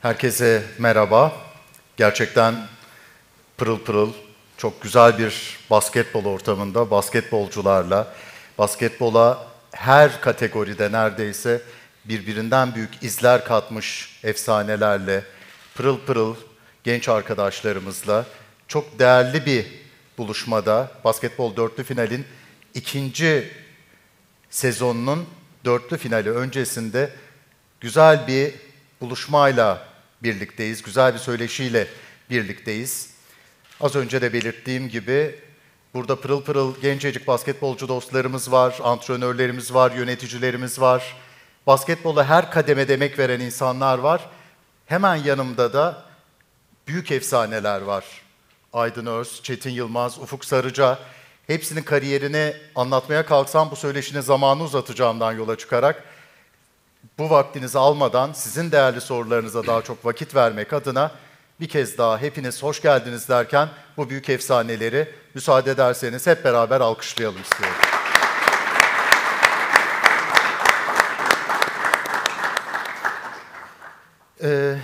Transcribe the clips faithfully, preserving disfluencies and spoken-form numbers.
Herkese merhaba. Gerçekten pırıl pırıl, çok güzel bir basketbol ortamında, basketbolcularla, basketbola her kategoride neredeyse birbirinden büyük izler katmış efsanelerle, pırıl pırıl genç arkadaşlarımızla çok değerli bir buluşmada, basketbol dörtlü finalin ikinci sezonunun dörtlü finali öncesinde güzel bir buluşmayla birlikteyiz, güzel bir söyleşiyle birlikteyiz. Az önce de belirttiğim gibi burada pırıl pırıl gencecik basketbolcu dostlarımız var, antrenörlerimiz var, yöneticilerimiz var. Basketbola her kademede emek veren insanlar var. Hemen yanımda da büyük efsaneler var. Aydın Öz, Çetin Yılmaz, Ufuk Sarıca. Hepsinin kariyerini anlatmaya kalksam bu söyleşinin zamanı uzatacağımdan yola çıkarak bu vaktinizi almadan sizin değerli sorularınıza daha çok vakit vermek adına bir kez daha hepiniz hoş geldiniz derken bu büyük efsaneleri müsaade ederseniz hep beraber alkışlayalım istiyorum. Ee,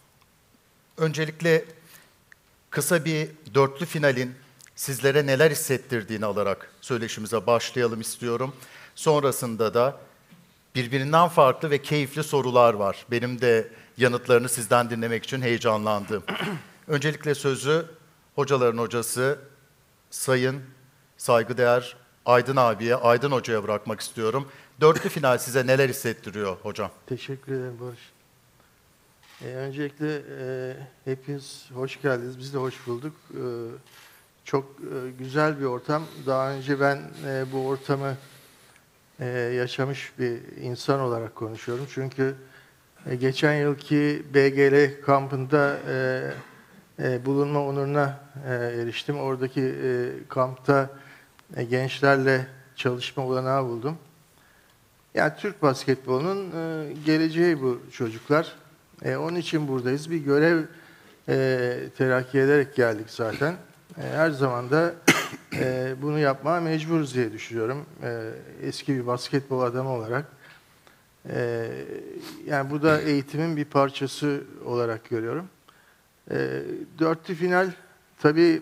öncelikle kısa bir dörtlü finalin sizlere neler hissettirdiğini alarak söyleşimize başlayalım istiyorum. Sonrasında da birbirinden farklı ve keyifli sorular var. Benim de yanıtlarını sizden dinlemek için heyecanlandım. Öncelikle sözü hocaların hocası Sayın Saygıdeğer Aydın abiye, Aydın hocaya bırakmak istiyorum. Dörtlü final size neler hissettiriyor hocam? Teşekkür ederim Barış. Ee, öncelikle e, hepiniz hoş geldiniz. Biz de hoş bulduk. Ee, çok e, güzel bir ortam. Daha önce ben e, bu ortamı e, yaşamış bir insan olarak konuşuyorum. Çünkü e, geçen yılki B G L kampında e, e, bulunma onuruna e, eriştim. Oradaki e, kampta e, gençlerle çalışma olanağı buldum. Yani Türk basketbolunun e, geleceği bu çocuklar. E, onun için buradayız. Bir görev e, telakki ederek geldik zaten. E, her zaman da e, bunu yapmaya mecburuz diye düşünüyorum. E, eski bir basketbol adamı olarak. E, yani bu da eğitimin bir parçası olarak görüyorum. E, dörtlü final tabii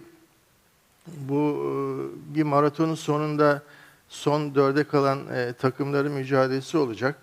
bu e, bir maratonun sonunda son dörde kalan e, takımların mücadelesi olacak.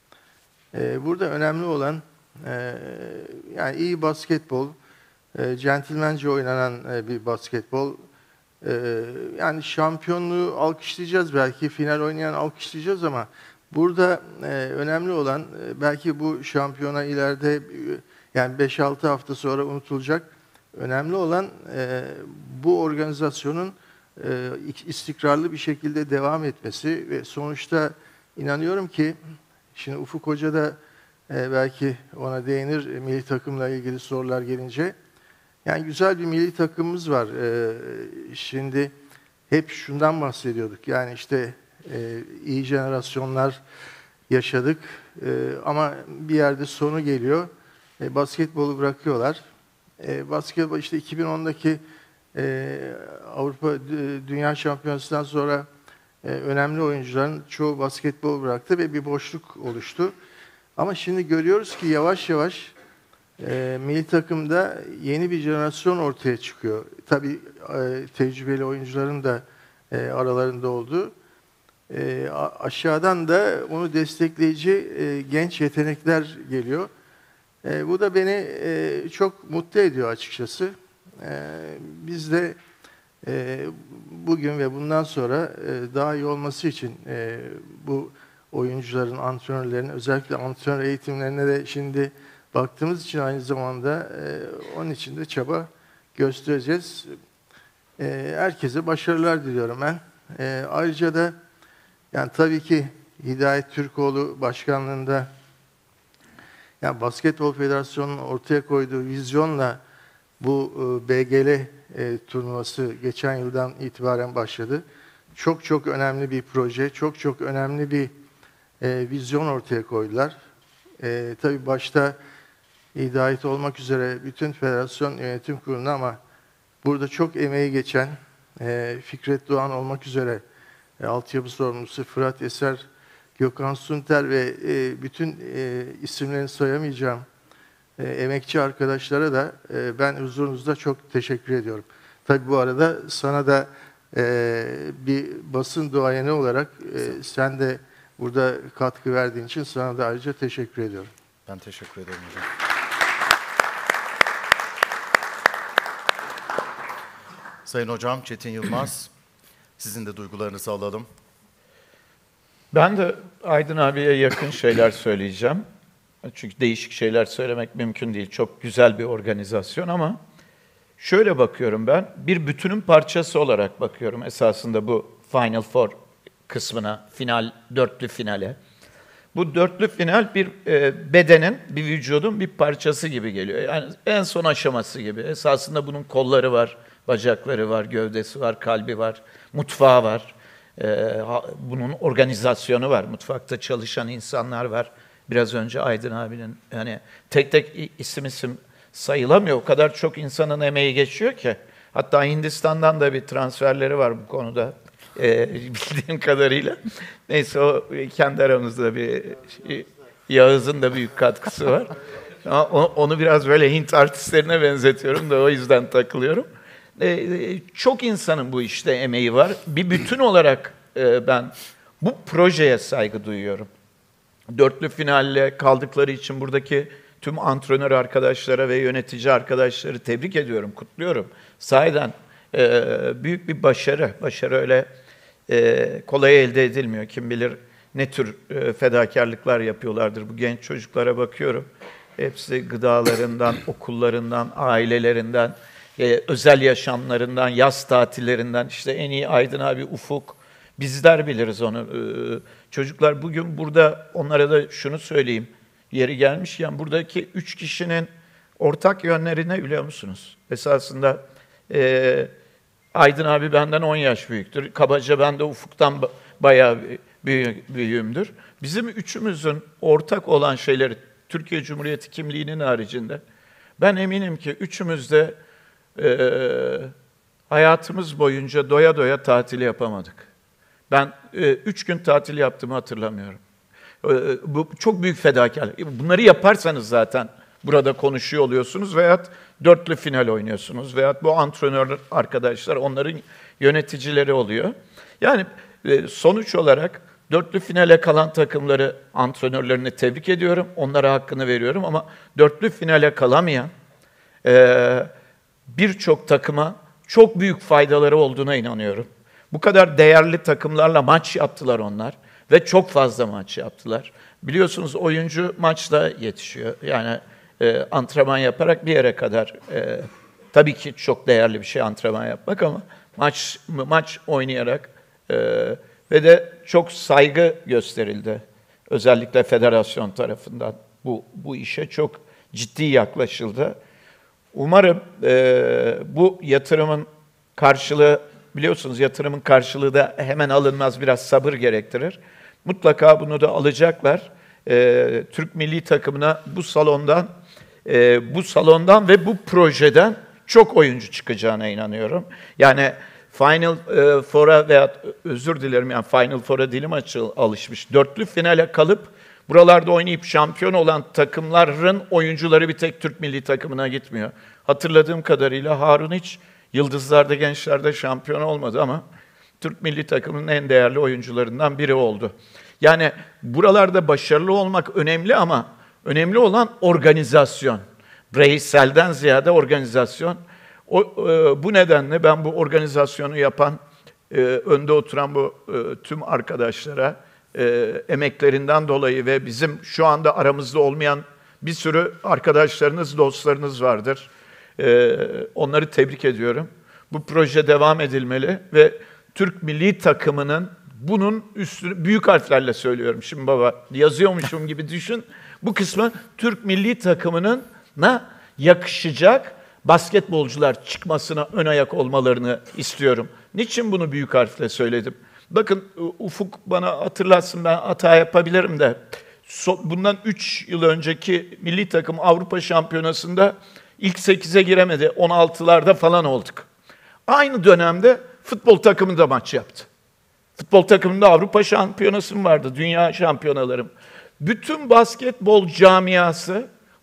E, burada önemli olan e, yani iyi basketbol, e, centilmence oynanan e, bir basketbol. E, yani şampiyonluğu alkışlayacağız belki, final oynayan alkışlayacağız ama burada e, önemli olan e, belki bu şampiyona ileride e, yani beş altı hafta sonra unutulacak. Önemli olan e, bu organizasyonun e, istikrarlı bir şekilde devam etmesi ve sonuçta inanıyorum ki şimdi Ufuk Hoca da e, belki ona değinir e, milli takımla ilgili sorular gelince. Yani güzel bir milli takımımız var. E, şimdi hep şundan bahsediyorduk. Yani işte e, iyi jenerasyonlar yaşadık e, ama bir yerde sonu geliyor. E, basketbolu bırakıyorlar. E, basketbol işte iki bin ondaki e, Avrupa Dünya Şampiyonası'ndan sonra e, önemli oyuncuların çoğu basketbol bıraktı ve bir boşluk oluştu. Ama şimdi görüyoruz ki yavaş yavaş e, milli takımda yeni bir jenerasyon ortaya çıkıyor. Tabii e, tecrübeli oyuncuların da e, aralarında olduğu. E, aşağıdan da onu destekleyici e, genç yetenekler geliyor. E, bu da beni e, çok mutlu ediyor açıkçası. E, biz de e, bugün ve bundan sonra e, daha iyi olması için e, bu oyuncuların, antrenörlerin, özellikle antrenör eğitimlerine de şimdi baktığımız için aynı zamanda e, onun için de çaba göstereceğiz. E, herkese başarılar diliyorum ben. E, ayrıca da yani tabii ki Hidayet Türkoğlu başkanlığında yani Basketbol Federasyonu'nun ortaya koyduğu vizyonla bu e, B G L e, turnuvası geçen yıldan itibaren başladı. Çok çok önemli bir proje, çok çok önemli bir e, vizyon ortaya koydular. E, tabii başta Hidayet olmak üzere bütün federasyon yönetim kurulu ama burada çok emeği geçen e, Fikret Doğan olmak üzere e, altyapı sorumlusu Fırat Eser, Gökhan Sunter ve e, bütün e, isimlerini sayamayacağım e, emekçi arkadaşlara da e, ben huzurunuzda çok teşekkür ediyorum. Tabii bu arada sana da e, bir basın duayeni olarak e, sen de burada katkı verdiğin için sana da ayrıca teşekkür ediyorum. Ben teşekkür ederim hocam. Sayın Hocam Çetin Yılmaz, sizin de duygularınızı alalım. Ben de Aydın abiye yakın şeyler söyleyeceğim. Çünkü değişik şeyler söylemek mümkün değil. Çok güzel bir organizasyon ama şöyle bakıyorum ben, bir bütünün parçası olarak bakıyorum esasında bu Final Four kısmına, final, dörtlü finale. Bu dörtlü final bir e, bedenin, bir vücudun bir parçası gibi geliyor. Yani en son aşaması gibi. Esasında bunun kolları var, bacakları var, gövdesi var, kalbi var, mutfağı var. E, bunun organizasyonu var. Mutfakta çalışan insanlar var. Biraz önce Aydın abinin hani tek tek isim isim sayılamıyor. O kadar çok insanın emeği geçiyor ki. Hatta Hindistan'dan da bir transferleri var bu konuda. E, bildiğim kadarıyla. Neyse o kendi aramızda bir şey, Yağız'ın da büyük katkısı var. Ama onu biraz böyle Hint artistlerine benzetiyorum da o yüzden takılıyorum. E, çok insanın bu işte emeği var. Bir bütün olarak e, ben bu projeye saygı duyuyorum. Dörtlü finalle kaldıkları için buradaki tüm antrenör arkadaşlara ve yönetici arkadaşları tebrik ediyorum, kutluyorum. Sahiden e, büyük bir başarı. Başarı öyle e, kolay elde edilmiyor. Kim bilir ne tür e, fedakarlıklar yapıyorlardır. Bu genç çocuklara bakıyorum. Hepsi gıdalarından, okullarından, ailelerinden, e, özel yaşamlarından, yaz tatillerinden, işte en iyi Aydın abi, Ufuk, bizler biliriz onu. E, çocuklar bugün burada, onlara da şunu söyleyeyim, yeri gelmişken buradaki üç kişinin ortak yönleri ne biliyor musunuz? Esasında e, Aydın abi benden on yaş büyüktür. Kabaca ben de Ufuk'tan bayağı büyü, büyüğümdür. Bizim üçümüzün ortak olan şeyleri, Türkiye Cumhuriyeti kimliğinin haricinde, ben eminim ki üçümüz de e, hayatımız boyunca doya doya tatil yapamadık. Ben e, üç gün tatil yaptığımı hatırlamıyorum. E, bu çok büyük fedakarlık. Bunları yaparsanız zaten burada konuşuyor oluyorsunuz veyahut dörtlü final oynuyorsunuz veyahut bu antrenör arkadaşlar onların yöneticileri oluyor. Yani e, sonuç olarak dörtlü finale kalan takımları, antrenörlerini tebrik ediyorum. Onlara hakkını veriyorum ama dörtlü finale kalamayan e, birçok takıma çok büyük faydaları olduğuna inanıyorum. Bu kadar değerli takımlarla maç yaptılar onlar ve çok fazla maç yaptılar. Biliyorsunuz oyuncu maçla yetişiyor. Yani e, antrenman yaparak bir yere kadar e, tabii ki çok değerli bir şey antrenman yapmak ama maç maç oynayarak e, ve de çok saygı gösterildi. Özellikle federasyon tarafından bu bu işe çok ciddi yaklaşıldı. Umarım e, bu yatırımın karşılığı, biliyorsunuz yatırımın karşılığı da hemen alınmaz, biraz sabır gerektirir. Mutlaka bunu da alacaklar. E, Türk milli takımına bu salondan, e, bu salondan ve bu projeden çok oyuncu çıkacağına inanıyorum. Yani Final e, Four'a veya özür dilerim yani Final Four'a dilim açı alışmış. Dörtlü finale kalıp buralarda oynayıp şampiyon olan takımların oyuncuları bir tek Türk milli takımına gitmiyor. Hatırladığım kadarıyla Harun hiç Yıldızlar'da, Gençler'de şampiyon olmadı ama Türk milli takımının en değerli oyuncularından biri oldu. Yani buralarda başarılı olmak önemli ama önemli olan organizasyon. Bireyselden ziyade organizasyon. O, e, bu nedenle ben bu organizasyonu yapan, e, önde oturan bu e, tüm arkadaşlara e, emeklerinden dolayı ve bizim şu anda aramızda olmayan bir sürü arkadaşlarınız, dostlarınız vardır. E, onları tebrik ediyorum. Bu proje devam edilmeli ve Türk milli takımının bunun üstüne, büyük harflerle söylüyorum şimdi baba, yazıyormuşum gibi düşün. Bu kısmı Türk milli takımının na yakışacak basketbolcular çıkmasına ön ayak olmalarını istiyorum. Niçin bunu büyük harfle söyledim? Bakın Ufuk bana hatırlatsın, ben hata yapabilirim de. Bundan üç yıl önceki milli takım Avrupa Şampiyonası'nda ilk sekize giremedi. on altılarda falan olduk. Aynı dönemde futbol takımı da maç yaptı. Futbol takımında Avrupa Şampiyonası vardı, dünya şampiyonalarım. Bütün basketbol camiası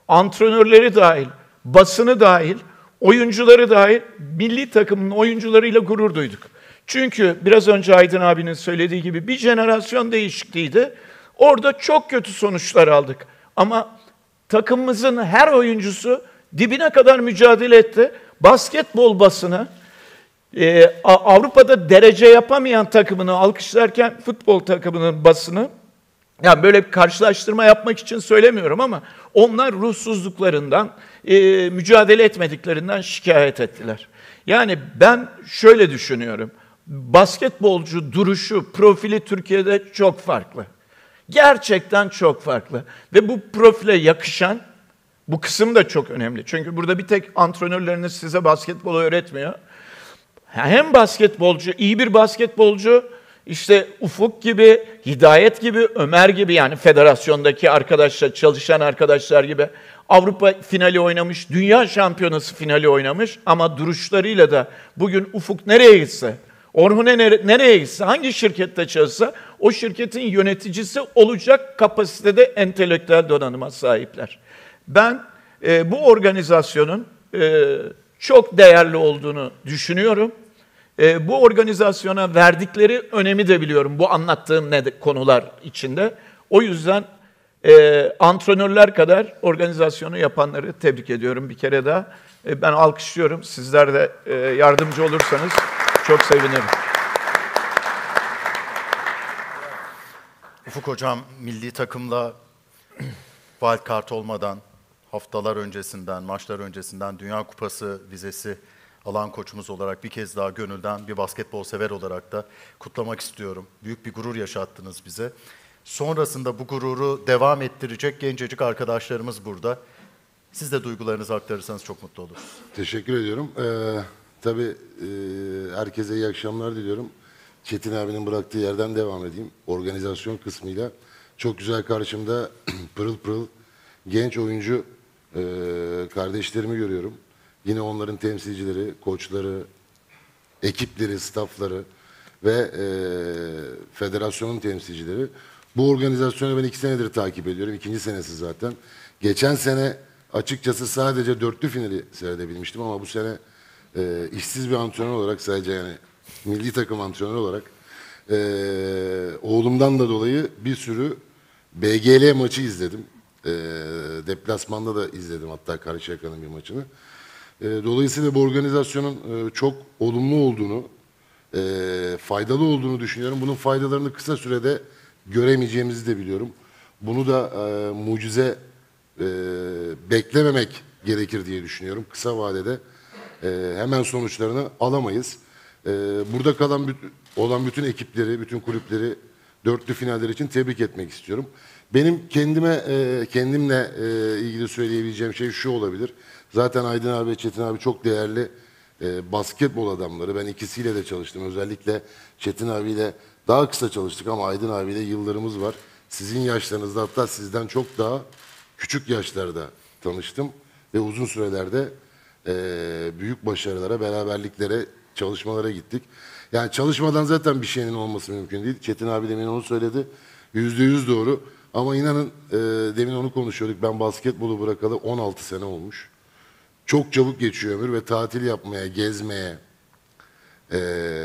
antrenörleri dahil, basını dahil, oyuncuları dahil milli takımın oyuncularıyla gurur duyduk. Çünkü biraz önce Aydın abinin söylediği gibi bir jenerasyon değişikliğiydi. Orada çok kötü sonuçlar aldık. Ama takımımızın her oyuncusu dibine kadar mücadele etti. Basketbol basını, e, Avrupa'da derece yapamayan takımını alkışlarken futbol takımının basını, yani böyle bir karşılaştırma yapmak için söylemiyorum ama onlar ruhsuzluklarından, e, mücadele etmediklerinden şikayet ettiler. Yani ben şöyle düşünüyorum. Basketbolcu duruşu, profili Türkiye'de çok farklı. Gerçekten çok farklı. Ve bu profile yakışan, bu kısım da çok önemli. Çünkü burada bir tek antrenörleriniz size basketbolu öğretmiyor. Hem basketbolcu, iyi bir basketbolcu, işte Ufuk gibi, Hidayet gibi, Ömer gibi, yani federasyondaki arkadaşlar, çalışan arkadaşlar gibi Avrupa finali oynamış, dünya şampiyonası finali oynamış ama duruşlarıyla da bugün Ufuk nereye gitse, Orhun'e nereye gitse, hangi şirkette çalışsa o şirketin yöneticisi olacak kapasitede entelektüel donanıma sahipler. Ben e, bu organizasyonun e, çok değerli olduğunu düşünüyorum. E, bu organizasyona verdikleri önemi de biliyorum bu anlattığım ne de, konular içinde. O yüzden e, antrenörler kadar organizasyonu yapanları tebrik ediyorum bir kere daha. E, ben alkışlıyorum. Sizler de e, yardımcı olursanız çok sevinirim. Ufuk Hocam milli takımla wild card olmadan haftalar öncesinden, maçlar öncesinden Dünya Kupası vizesi alan koçumuz olarak bir kez daha gönülden bir basketbol sever olarak da kutlamak istiyorum. Büyük bir gurur yaşattınız bize. Sonrasında bu gururu devam ettirecek gencecik arkadaşlarımız burada. Siz de duygularınızı aktarırsanız çok mutlu oluruz. Teşekkür ediyorum. Ee, tabii e, herkese iyi akşamlar diliyorum. Çetin abinin bıraktığı yerden devam edeyim. Organizasyon kısmıyla çok güzel karşımda pırıl pırıl genç oyuncu e, kardeşlerimi görüyorum. Yine onların temsilcileri, koçları, ekipleri, staffları ve e, federasyonun temsilcileri. Bu organizasyonu ben iki senedir takip ediyorum. İkinci senesi zaten. Geçen sene açıkçası sadece dörtlü finali seyredebilmiştim ama bu sene e, işsiz bir antrenör olarak, sadece yani milli takım antrenörü olarak e, oğlumdan da dolayı bir sürü B G L maçı izledim. E, deplasmanda da izledim hatta Karşıyaka'nın bir maçını. E, dolayısıyla bu organizasyonun e, çok olumlu olduğunu, e, faydalı olduğunu düşünüyorum. Bunun faydalarını kısa sürede göremeyeceğimizi de biliyorum. Bunu da e, mucize e, beklememek gerekir diye düşünüyorum. Kısa vadede e, hemen sonuçlarını alamayız. E, burada kalan olan bütün ekipleri, bütün kulüpleri dörtlü finaller için tebrik etmek istiyorum. Benim kendime e, kendimle e, ilgili söyleyebileceğim şey şu olabilir. Zaten Aydın abi ve Çetin abi çok değerli e, basketbol adamları. Ben ikisiyle de çalıştım. Özellikle Çetin abiyle daha kısa çalıştık ama Aydın abiyle yıllarımız var. Sizin yaşlarınızda, hatta sizden çok daha küçük yaşlarda tanıştım ve uzun sürelerde e, büyük başarılara, beraberliklere, çalışmalara gittik. Yani çalışmadan zaten bir şeyin olması mümkün değil. Çetin abi demin onu söyledi. Yüzde yüz doğru. Ama inanın e, demin onu konuşuyorduk. Ben basketbolu bırakalı on altı sene olmuş. Çok çabuk geçiyor ömür ve tatil yapmaya, gezmeye, e,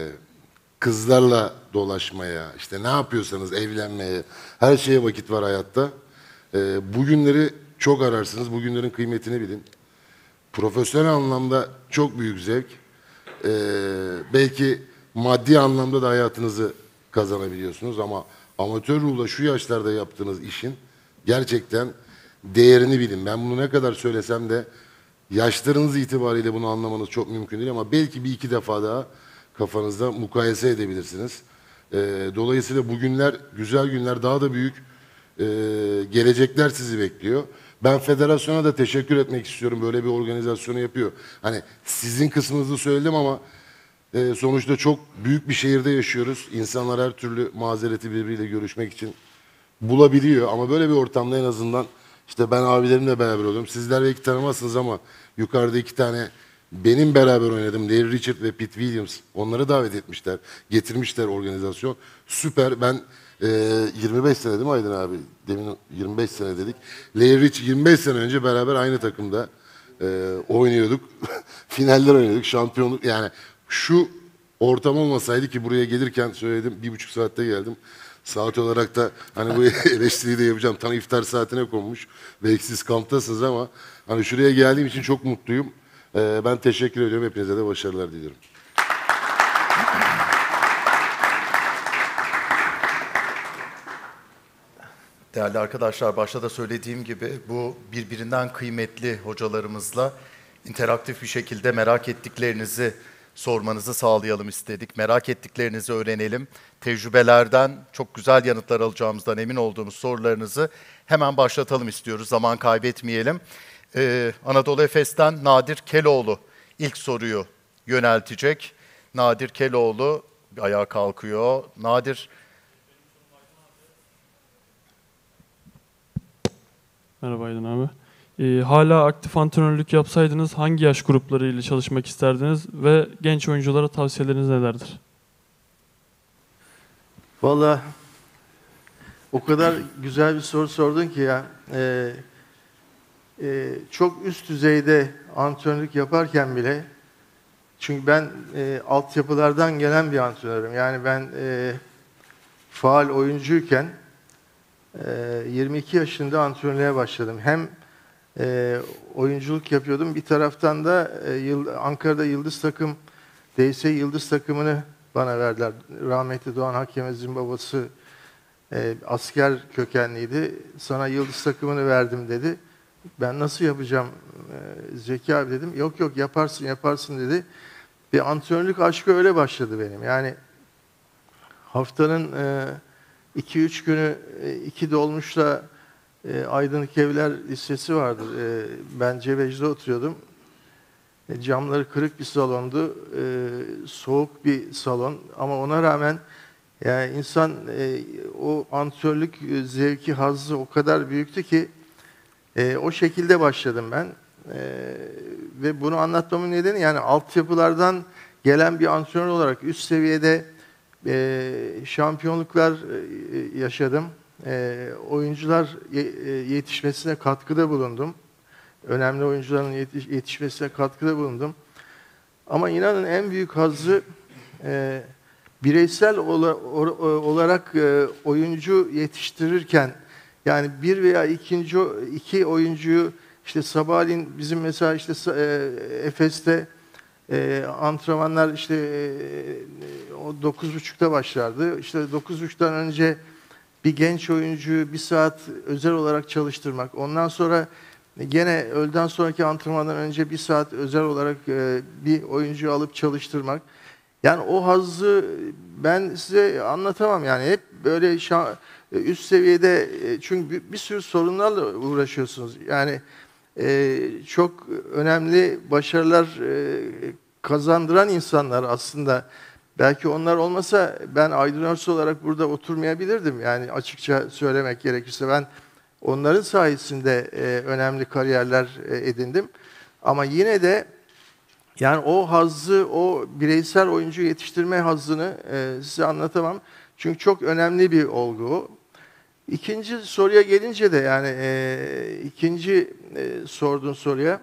kızlarla dolaşmaya, işte ne yapıyorsanız evlenmeye, her şeye vakit var hayatta. E, bugünleri çok ararsınız. Bugünlerin kıymetini bilin. Profesyonel anlamda çok büyük zevk. E, belki maddi anlamda da hayatınızı kazanabiliyorsunuz ama amatör ruhla şu yaşlarda yaptığınız işin gerçekten değerini bilin. Ben bunu ne kadar söylesem de yaşlarınız itibariyle bunu anlamanız çok mümkün değil ama belki bir iki defa daha kafanızda mukayese edebilirsiniz. Ee, dolayısıyla bu günler, güzel günler, daha da büyük e, gelecekler sizi bekliyor. Ben federasyona da teşekkür etmek istiyorum. Böyle bir organizasyonu yapıyor. Hani sizin kısmınızı söyledim ama e, sonuçta çok büyük bir şehirde yaşıyoruz. İnsanlar her türlü mazereti birbiriyle görüşmek için bulabiliyor. Ama böyle bir ortamda en azından işte ben abilerimle beraber oluyorum. Sizler belki tanımazsınız ama yukarıda iki tane benim beraber oynadım. Larry Richard ve Pete Williams. Onları davet etmişler. Getirmişler organizasyon. Süper. Ben Ee, yirmi beş sene değil mi Aydın abi? Demin yirmi beş sene dedik. Leverich yirmi beş sene önce beraber aynı takımda e, oynuyorduk. Finaller oynuyorduk, şampiyonluk. Yani şu ortam olmasaydı, ki buraya gelirken söyledim, bir buçuk saatte geldim. Saat olarak da hani bu eleştiriyi de yapacağım. Tam iftar saatine konmuş. Belki siz kamptasınız ama hani şuraya geldiğim için çok mutluyum. Ee, ben teşekkür ediyorum. Hepinize de başarılar diliyorum. Değerli arkadaşlar, başta da söylediğim gibi bu birbirinden kıymetli hocalarımızla interaktif bir şekilde merak ettiklerinizi sormanızı sağlayalım istedik. Merak ettiklerinizi öğrenelim. Tecrübelerden çok güzel yanıtlar alacağımızdan emin olduğumuz sorularınızı hemen başlatalım istiyoruz. Zaman kaybetmeyelim. Ee, Anadolu Efes'ten Nadir Keloğlu ilk soruyu yöneltecek. Nadir Keloğlu ayağa kalkıyor. Nadir, Merhaba Aydın abi. Ee, hala aktif antrenörlük yapsaydınız hangi yaş grupları ile çalışmak isterdiniz ve genç oyunculara tavsiyeleriniz nelerdir? Vallahi o kadar güzel bir soru sordun ki ya. Ee, e, çok üst düzeyde antrenörlük yaparken bile, çünkü ben e, altyapılardan gelen bir antrenörüm. Yani ben e, faal oyuncuyken e, yirmi iki yaşında antrenörlüğe başladım. Hem e, oyunculuk yapıyordum, bir taraftan da e, Yıl- Ankara'da Yıldız takım, D S Yıldız takımını bana verdiler. Rahmetli Doğan Hakemez'in babası e, asker kökenliydi. Sana Yıldız takımını verdim dedi. Ben nasıl yapacağım e, Zeki abi dedim. Yok yok yaparsın yaparsın dedi. Bir antrenörlük aşkı öyle başladı benim. Yani haftanın e, iki üç günü e, iki dolmuşla e, Aydınlık Evler Lisesi vardır. E, ben Cebeci'de oturuyordum. E, camları kırık bir salondu. E, soğuk bir salon. Ama ona rağmen yani insan e, o antrenörlük e, zevki, hazzı o kadar büyüktü ki e, o şekilde başladım ben. E, ve bunu anlatmamın nedeni, yani altyapılardan gelen bir antrenör olarak üst seviyede e, şampiyonluklar e, yaşadım. E, oyuncular ye, e, yetişmesine katkıda bulundum. Önemli oyuncuların yetiş, yetişmesine katkıda bulundum. Ama inanın en büyük hazzı e, bireysel ola, or, olarak e, oyuncu yetiştirirken, yani bir veya ikinci iki oyuncuyu işte sabahleyin bizim mesela işte e, Efes'te e, antrenmanlar işte e, o dokuz buçukta başlardı. İşte dokuz buçuktan önce bir genç oyuncuyu bir saat özel olarak çalıştırmak. Ondan sonra gene öğleden sonraki antrenmandan önce bir saat özel olarak e, bir oyuncuyu alıp çalıştırmak. Yani o hazzı ben size anlatamam. Yani hep böyle şa- üst seviyede, çünkü bir, bir sürü sorunlarla uğraşıyorsunuz. Yani e, çok önemli başarılar e, kazandıran insanlar aslında. Belki onlar olmasa ben Aydın Örs olarak burada oturmayabilirdim. Yani açıkça söylemek gerekirse ben onların sayesinde e, önemli kariyerler e, edindim. Ama yine de yani o hazzı, o bireysel oyuncu yetiştirme hazzını e, size anlatamam. Çünkü çok önemli bir olgu o. İkinci soruya gelince de, yani e, ikinci e, sorduğun soruya,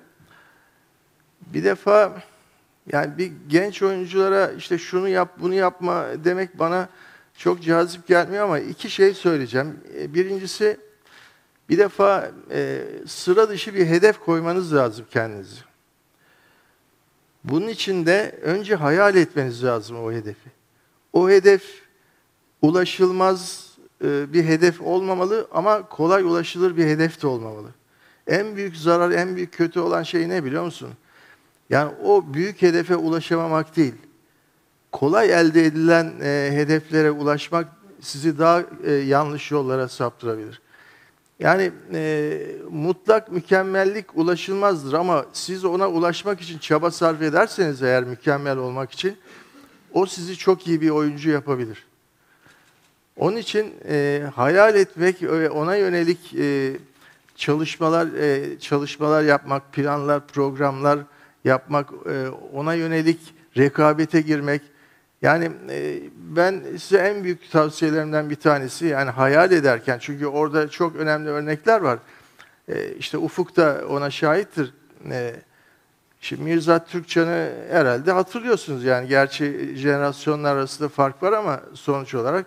bir defa yani bir genç oyunculara işte şunu yap, bunu yapma demek bana çok cazip gelmiyor, ama iki şey söyleyeceğim. E, birincisi, bir defa e, sıra dışı bir hedef koymanız lazım kendinize. Bunun için de önce hayal etmeniz lazım o hedefi. O hedef ulaşılmaz e, bir hedef olmamalı, ama kolay ulaşılır bir hedef de olmamalı. En büyük zarar, en büyük kötü olan şey ne biliyor musun? Yani o büyük hedefe ulaşamamak değil. Kolay elde edilen e, hedeflere ulaşmak sizi daha e, yanlış yollara saptırabilir. Yani e, mutlak mükemmellik ulaşılmazdır, ama siz ona ulaşmak için çaba sarf ederseniz eğer, mükemmel olmak için, o sizi çok iyi bir oyuncu yapabilir. Onun için e, hayal etmek ve ona yönelik e, çalışmalar e, çalışmalar yapmak, planlar, programlar yapmak, e, ona yönelik rekabete girmek, Yani e, ben size en büyük tavsiyelerimden bir tanesi, yani hayal ederken, çünkü orada çok önemli örnekler var. E, işte Ufuk da ona şahittir. E, şimdi Mirzat Türkcan'ı herhalde hatırlıyorsunuz. Yani gerçi jenerasyonlar arasında fark var ama sonuç olarak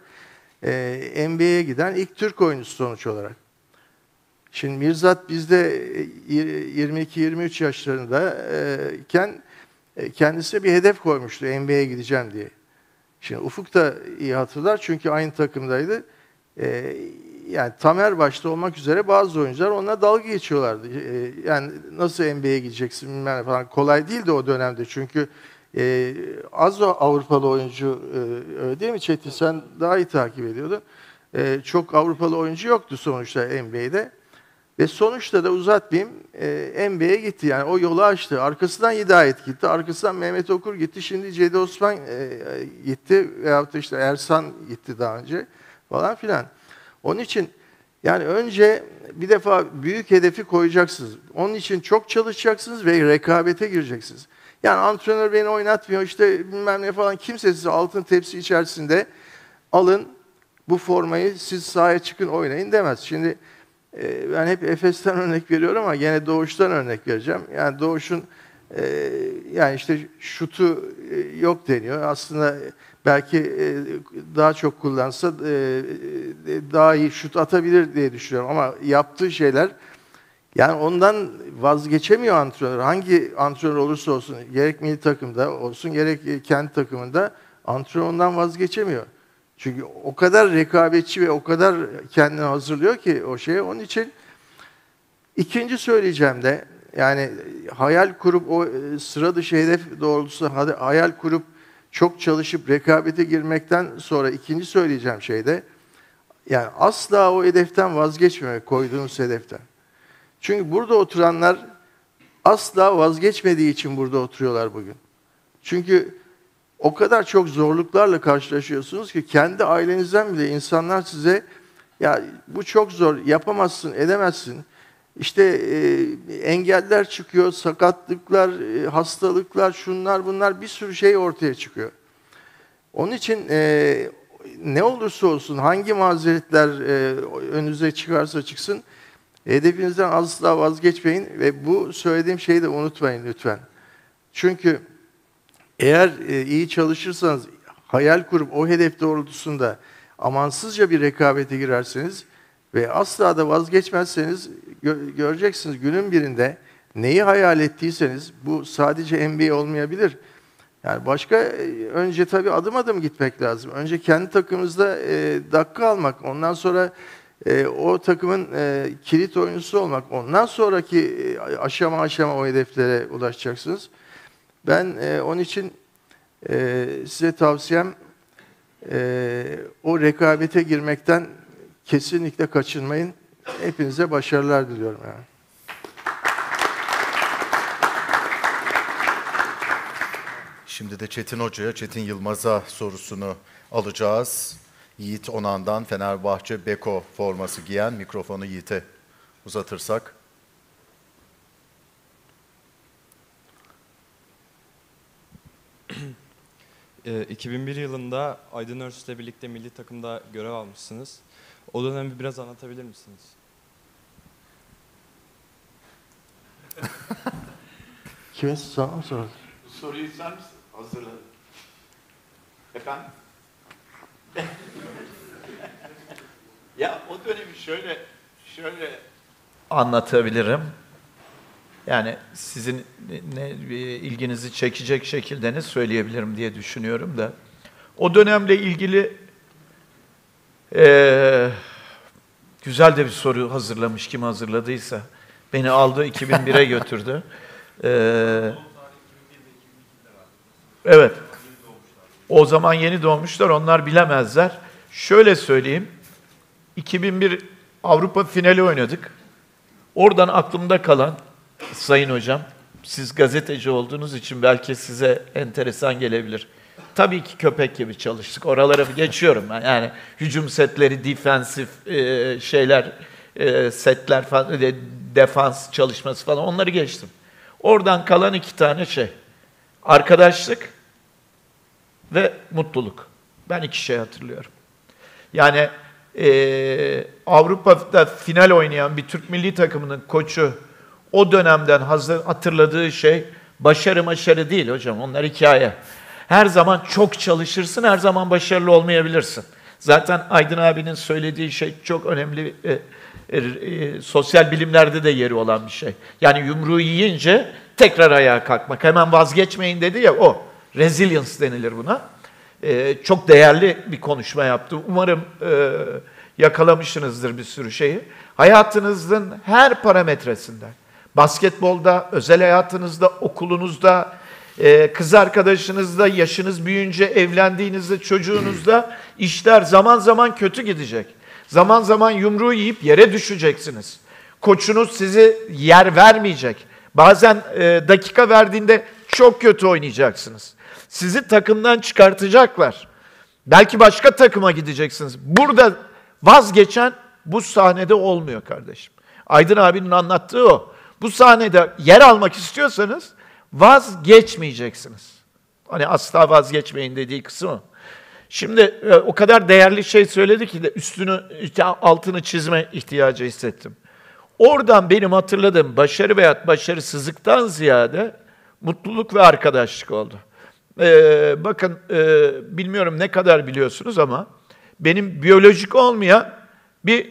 e, N B A'ye giden ilk Türk oyuncusu sonuç olarak. Şimdi Mirzat bizde yirmi iki yirmi üç yaşlarındayken kendisine bir hedef koymuştu, N B A'ye gideceğim diye. Şimdi Ufuk da iyi hatırlar çünkü aynı takımdaydı. Ee, yani Tamer başta olmak üzere bazı oyuncular onunla dalga geçiyorlardı. Ee, yani nasıl N B A'ye gideceksin bilmem ne falan. Kolay değildi o dönemde çünkü e, az o Avrupalı oyuncu, e, öyle değil mi Çetin? Sen daha iyi takip ediyordun. E, çok Avrupalı oyuncu yoktu sonuçta N B A'de. Ve sonuçta da uzatmayayım, e, N B A'ye gitti. Yani o yolu açtı. Arkasından Hidayet gitti. Arkasından Mehmet Okur gitti. Şimdi Cedi Osman e, gitti. Veyahut da işte Ersan gitti daha önce falan filan. Onun için yani önce bir defa büyük hedefi koyacaksınız. Onun için çok çalışacaksınız ve rekabete gireceksiniz. Yani antrenör beni oynatmıyor işte bilmem ne falan. Kimse size altın tepsi içerisinde alın bu formayı siz sahaya çıkın oynayın demez. Şimdi ben hep Efes'ten örnek veriyorum ama gene Doğuş'tan örnek vereceğim. Yani Doğuş'un e, yani işte şutu e, yok deniyor. Aslında belki e, daha çok kullansa e, daha iyi şut atabilir diye düşünüyorum. Ama yaptığı şeyler, yani ondan vazgeçemiyor antrenör. Hangi antrenör olursa olsun, gerek milli takımda olsun, gerek kendi takımında antrenör ondan vazgeçemiyor. Çünkü o kadar rekabetçi ve o kadar kendini hazırlıyor ki o şeye. Onun için ikinci söyleyeceğim de, yani hayal kurup o sıra dışı hedef doğrultusunda hayal kurup çok çalışıp rekabete girmekten sonra ikinci söyleyeceğim şey de, yani asla o hedeften vazgeçmemek, koyduğunuz hedeften. Çünkü burada oturanlar asla vazgeçmediği için burada oturuyorlar bugün. Çünkü o kadar çok zorluklarla karşılaşıyorsunuz ki kendi ailenizden bile insanlar size ya bu çok zor, yapamazsın, edemezsin. İşte e, engeller çıkıyor, sakatlıklar, e, hastalıklar, şunlar bunlar bir sürü şey ortaya çıkıyor. Onun için e, ne olursa olsun, hangi mazeretler e, önünüze çıkarsa çıksın, hedefinizden asla vazgeçmeyin ve bu söylediğim şeyi de unutmayın lütfen. Çünkü eğer e, iyi çalışırsanız, hayal kurup o hedef doğrultusunda amansızca bir rekabete girerseniz ve asla da vazgeçmezseniz gö- göreceksiniz günün birinde neyi hayal ettiyseniz, bu sadece N B A olmayabilir. Yani başka, e, önce tabii adım adım gitmek lazım. Önce kendi takımınızda e, dakika almak, ondan sonra e, o takımın e, kilit oyuncusu olmak, ondan sonraki e, aşama aşama o hedeflere ulaşacaksınız. Ben e, onun için e, size tavsiyem e, o rekabete girmekten kesinlikle kaçınmayın. Hepinize başarılar diliyorum. Yani. Şimdi de Çetin Hoca'ya, Çetin Yılmaz'a sorusunu alacağız. Yiğit Onan'dan Fenerbahçe Beko forması giyen, mikrofonu Yiğit'e uzatırsak. iki bin bir yılında Aydın Örsüz'le birlikte milli takımda görev almışsınız. O dönemi biraz anlatabilir misiniz? Kime sana mı sordun? Bu soruyu sen misin? Hazırladım. Efendim? Ya o dönemi şöyle şöyle anlatabilirim. Yani sizin ne ilginizi çekecek şekilde ne söyleyebilirim diye düşünüyorum da. O dönemle ilgili e, güzel de bir soru hazırlamış, kim hazırladıysa. Beni aldı, iki bin bire götürdü. E, evet. O zaman yeni doğmuşlar, onlar bilemezler. Şöyle söyleyeyim. iki bin bir Avrupa finali oynadık. Oradan aklımda kalan, Sayın Hocam, siz gazeteci olduğunuz için belki size enteresan gelebilir. Tabii ki köpek gibi çalıştık. Oralara geçiyorum ben. Yani hücum setleri, defensif e, şeyler, e, setler falan, de, defans çalışması falan, onları geçtim. Oradan kalan iki tane şey. Arkadaşlık ve mutluluk. Ben iki şey hatırlıyorum. Yani e, Avrupa'da final oynayan bir Türk milli takımının koçu o dönemden hazır hatırladığı şey başarı başarı değil hocam, onlar hikaye. Her zaman çok çalışırsın, her zaman başarılı olmayabilirsin. Zaten Aydın abinin söylediği şey çok önemli, e, e, e, sosyal bilimlerde de yeri olan bir şey. Yani yumruğu yiyince tekrar ayağa kalkmak, hemen vazgeçmeyin dedi ya, o. Resilience denilir buna. E, çok değerli bir konuşma yaptı. Umarım e, yakalamışsınızdır bir sürü şeyi. Hayatınızın her parametresinden, basketbolda, özel hayatınızda, okulunuzda, Ee, kız arkadaşınızda, yaşınız büyüyünce, evlendiğinizde, çocuğunuzda işler zaman zaman kötü gidecek. Zaman zaman yumruğu yiyip yere düşeceksiniz. Koçunuz sizi yer vermeyecek. Bazen e, dakika verdiğinde çok kötü oynayacaksınız. Sizi takımdan çıkartacaklar. Belki başka takıma gideceksiniz. Burada vazgeçen bu sahnede olmuyor kardeşim. Aydın abinin anlattığı o. Bu sahnede yer almak istiyorsanız vazgeçmeyeceksiniz. Hani asla vazgeçmeyin dediği kısmı. Şimdi e, o kadar değerli şey söyledi ki de üstünü, altını çizme ihtiyacı hissettim. Oradan benim hatırladığım başarı veya başarısızlıktan ziyade mutluluk ve arkadaşlık oldu. Ee, bakın e, bilmiyorum ne kadar biliyorsunuz ama benim biyolojik olmayan bir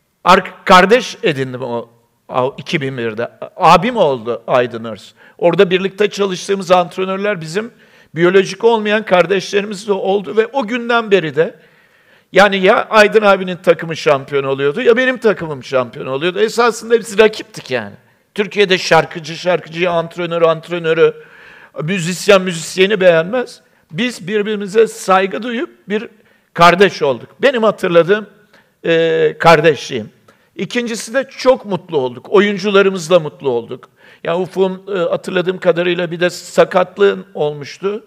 kardeş edindim o iki bin birde. Abim oldu Aydın Örs. Orada birlikte çalıştığımız antrenörler bizim biyolojik olmayan kardeşlerimiz de oldu ve o günden beri de yani ya Aydın abinin takımı şampiyon oluyordu ya benim takımım şampiyon oluyordu. Esasında biz rakiptik yani. Türkiye'de şarkıcı şarkıcıyı, antrenörü antrenörü, müzisyen müzisyeni beğenmez. Biz birbirimize saygı duyup bir kardeş olduk. Benim hatırladığım e, kardeşliğim. İkincisi de çok mutlu olduk. Oyuncularımızla mutlu olduk. Yani Ufuk'un e, hatırladığım kadarıyla bir de sakatlığın olmuştu.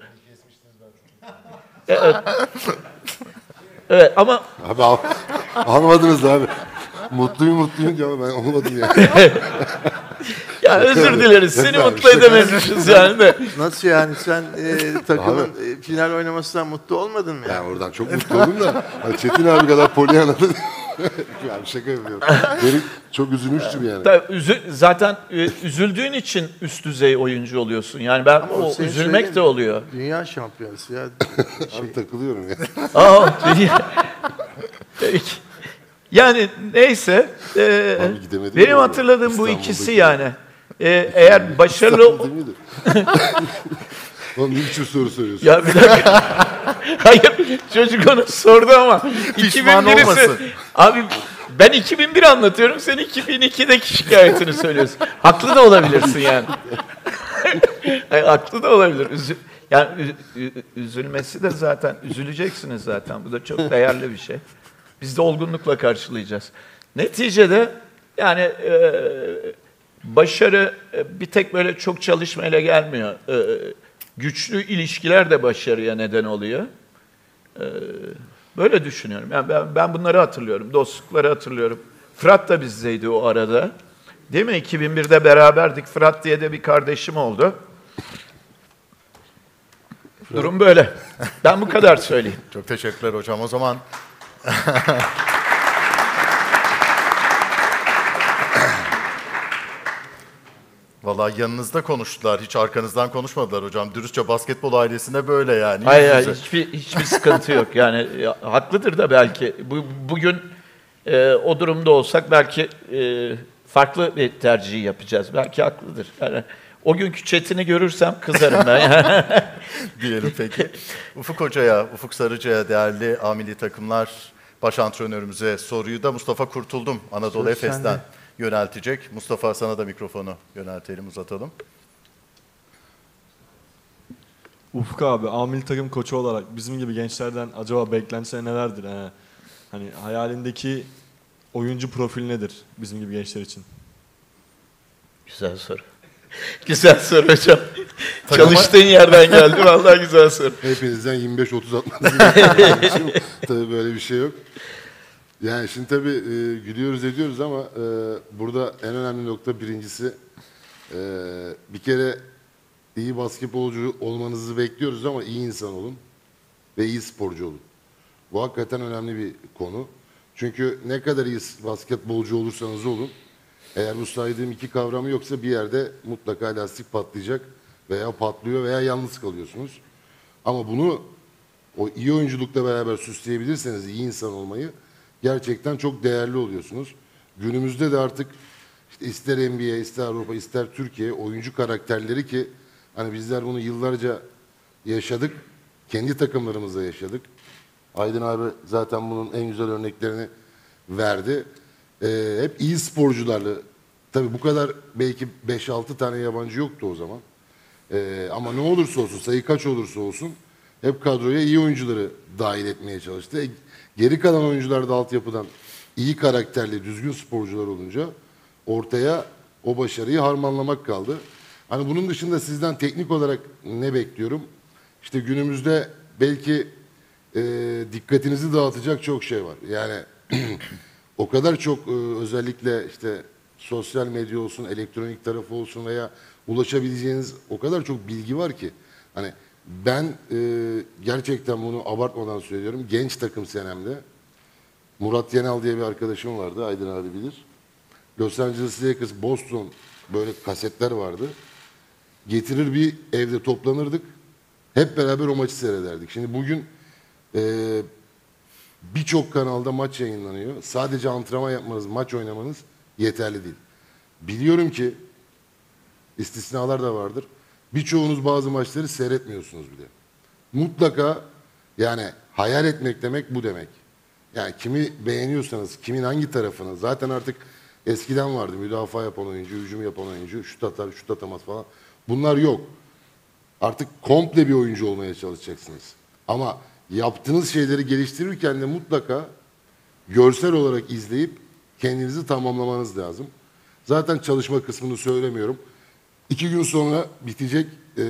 Evet. Evet ama... Abi al, almadınız abi. Mutluyum mutluyum diyor ama ben olmadım yani. Ya özür dileriz. Seni Şaka, mutlu şaka. edemezmişiz yani de. Nasıl yani sen e, takımın e, final oynamasından mutlu olmadın mı? Ben Yani? oradan çok mutlu oldum da. Hani Çetin abi kadar Polyana'da yani şaka yapıyorum. Benim çok üzülmüştüm yani. Tabii, üzü- zaten e, üzüldüğün için üst düzey oyuncu oluyorsun. Yani ben Ama o senin üzülmek söylediğin de oluyor. Dünya şampiyonası ya. Abi takılıyorum ya. Aa, Peki. Yani neyse. e, Abi gidemedim benim ya. hatırladığım bu İstanbul'daki- ikisi yani. E, eğer başarılı... İstanbul değil miydi? Oğlum ne biçim soru soruyorsun? Ya bir dakika. Hayır, çocuk onu sordu ama Pişman iki bin birisi olmasın. Abi ben iki bin bir anlatıyorum, sen iki bin ikideki şikayetini söylüyorsun. Haklı da olabilirsin yani. Hayır, haklı da olabilir. Üzü, yani ü- ü- üzülmesi de zaten, üzüleceksiniz zaten. Bu da çok değerli bir şey. Biz de olgunlukla karşılayacağız. Neticede yani e, başarı e, bir tek böyle çok çalışmayla gelmiyor. E, güçlü ilişkiler de başarıya neden oluyor. E, böyle düşünüyorum. Yani ben, ben bunları hatırlıyorum. Dostlukları hatırlıyorum. Fırat da bizdeydi o arada. Değil mi? iki bin birde beraberdik. Fırat diye de bir kardeşim oldu. Durum böyle. Ben bu kadar söyleyeyim. Çok teşekkürler hocam. O zaman vallahi yanınızda konuştular. Hiç arkanızdan konuşmadılar hocam. Dürüstçe basketbol ailesinde böyle yani. Hayır, Yüz hayır yüze. hiçbir, hiçbir sıkıntı yok. Yani ya, haklıdır da belki. Bu, bugün e, o durumda olsak belki e, farklı bir tercihi yapacağız. Belki haklıdır. Yani o günkü Çetin'i görürsem kızarım ben. Diyelim peki. Ufuk Hoca'ya, Ufuk Sarıcı'ya, değerli A milli takımlar baş antrenörümüze soruyu da Mustafa Kurtuldum Anadolu Söz Efes'ten sende. yöneltecek. Mustafa sana da mikrofonu yöneltelim, uzatalım. Ufuk abi, A milli takım koçu olarak bizim gibi gençlerden acaba beklentileri nelerdir? He? Hani hayalindeki oyuncu profili nedir bizim gibi gençler için? Güzel soru. Güzel soru hocam. Takıma- Çalıştığın yerden geldi. Vallahi güzel soru. Hepinizden yirmi beş otuz atmanızı bekliyorum. Tabii böyle bir şey yok. Yani şimdi tabii e, gülüyoruz ediyoruz ama e, burada en önemli nokta birincisi e, bir kere iyi basketbolcu olmanızı bekliyoruz ama iyi insan olun. ve iyi sporcu olun. Bu hakikaten önemli bir konu. Çünkü ne kadar iyi basketbolcu olursanız olun, eğer bu saydığım iki kavramı yoksa bir yerde mutlaka lastik patlayacak veya patlıyor veya yalnız kalıyorsunuz. Ama bunu o iyi oyunculukla beraber süsleyebilirseniz iyi insan olmayı gerçekten çok değerli oluyorsunuz. Günümüzde de artık işte ister N B A, ister Avrupa, ister Türkiye oyuncu karakterleri ki hani bizler bunu yıllarca yaşadık. Kendi takımlarımızda yaşadık. Aydın abi zaten bunun en güzel örneklerini verdi. Ee, hep iyi sporcularla, tabii bu kadar belki beş altı tane yabancı yoktu o zaman. Ee, ama ne olursa olsun, sayı kaç olursa olsun hep kadroya iyi oyuncuları dahil etmeye çalıştı. E, geri kalan oyuncular da altyapıdan iyi karakterli, düzgün sporcular olunca ortaya o başarıyı harmanlamak kaldı. Hani bunun dışında sizden teknik olarak ne bekliyorum? İşte günümüzde belki e, dikkatinizi dağıtacak çok şey var. Yani o kadar çok e, özellikle işte sosyal medya olsun, elektronik tarafı olsun veya ulaşabileceğiniz o kadar çok bilgi var ki. Hani ben e, gerçekten bunu abartmadan söylüyorum. Genç takım senemde Murat Yenal diye bir arkadaşım vardı. Aydın abi bilir. Los Angeles Lakers, Boston böyle kasetler vardı. Getirir bir evde toplanırdık. Hep beraber o maçı seyrederdik. Şimdi bugün e, birçok kanalda maç yayınlanıyor. Sadece antrenman yapmanız, maç oynamanız yeterli değil. Biliyorum ki istisnalar da vardır. Birçoğunuz bazı maçları seyretmiyorsunuz bile. Mutlaka yani hayal etmek demek bu demek. Yani kimi beğeniyorsanız, kimin hangi tarafını, zaten artık eskiden vardı müdafaa yapan oyuncu, hücum yapan oyuncu, şut atar, şut atamaz falan. Bunlar yok. Artık komple bir oyuncu olmaya çalışacaksınız. Ama yaptığınız şeyleri geliştirirken de mutlaka görsel olarak izleyip kendinizi tamamlamanız lazım. Zaten çalışma kısmını söylemiyorum. İki gün sonra bitecek ee,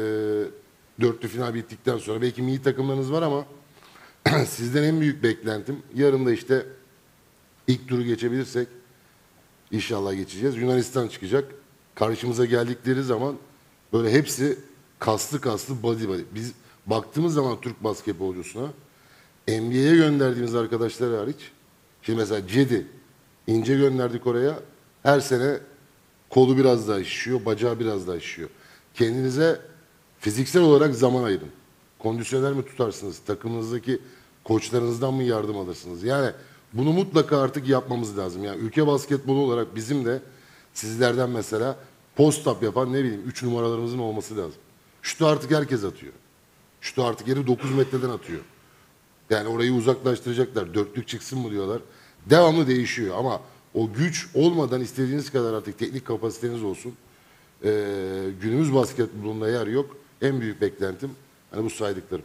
dörtlü final bittikten sonra. Belki milli takımlarınız var ama sizden en büyük beklentim yarın da işte ilk turu geçebilirsek inşallah geçeceğiz. Yunanistan çıkacak. Karşımıza geldikleri zaman böyle hepsi kaslı kaslı body body. Biz baktığımız zaman Türk basketbolcusuna N B A'ye gönderdiğimiz arkadaşlar hariç, şimdi mesela Cedi ince gönderdik oraya, her sene kolu biraz daha şişiyor, bacağı biraz daha şişiyor. Kendinize fiziksel olarak zaman ayırın. Kondisyoner mi tutarsınız? Takımınızdaki koçlarınızdan mı yardım alırsınız? Yani bunu mutlaka artık yapmamız lazım. Yani ülke basketbolu olarak bizim de sizlerden mesela post-up yapan ne bileyim üç numaralarımızın olması lazım. Şutu artık herkes atıyor. Şutu artık yeri dokuz metreden atıyor. Yani orayı uzaklaştıracaklar. Dörtlük çıksın mı diyorlar. Devamlı değişiyor ama o güç olmadan istediğiniz kadar artık teknik kapasiteniz olsun. Ee, günümüz basketbolunda yer yok. En büyük beklentim hani bu saydıklarım.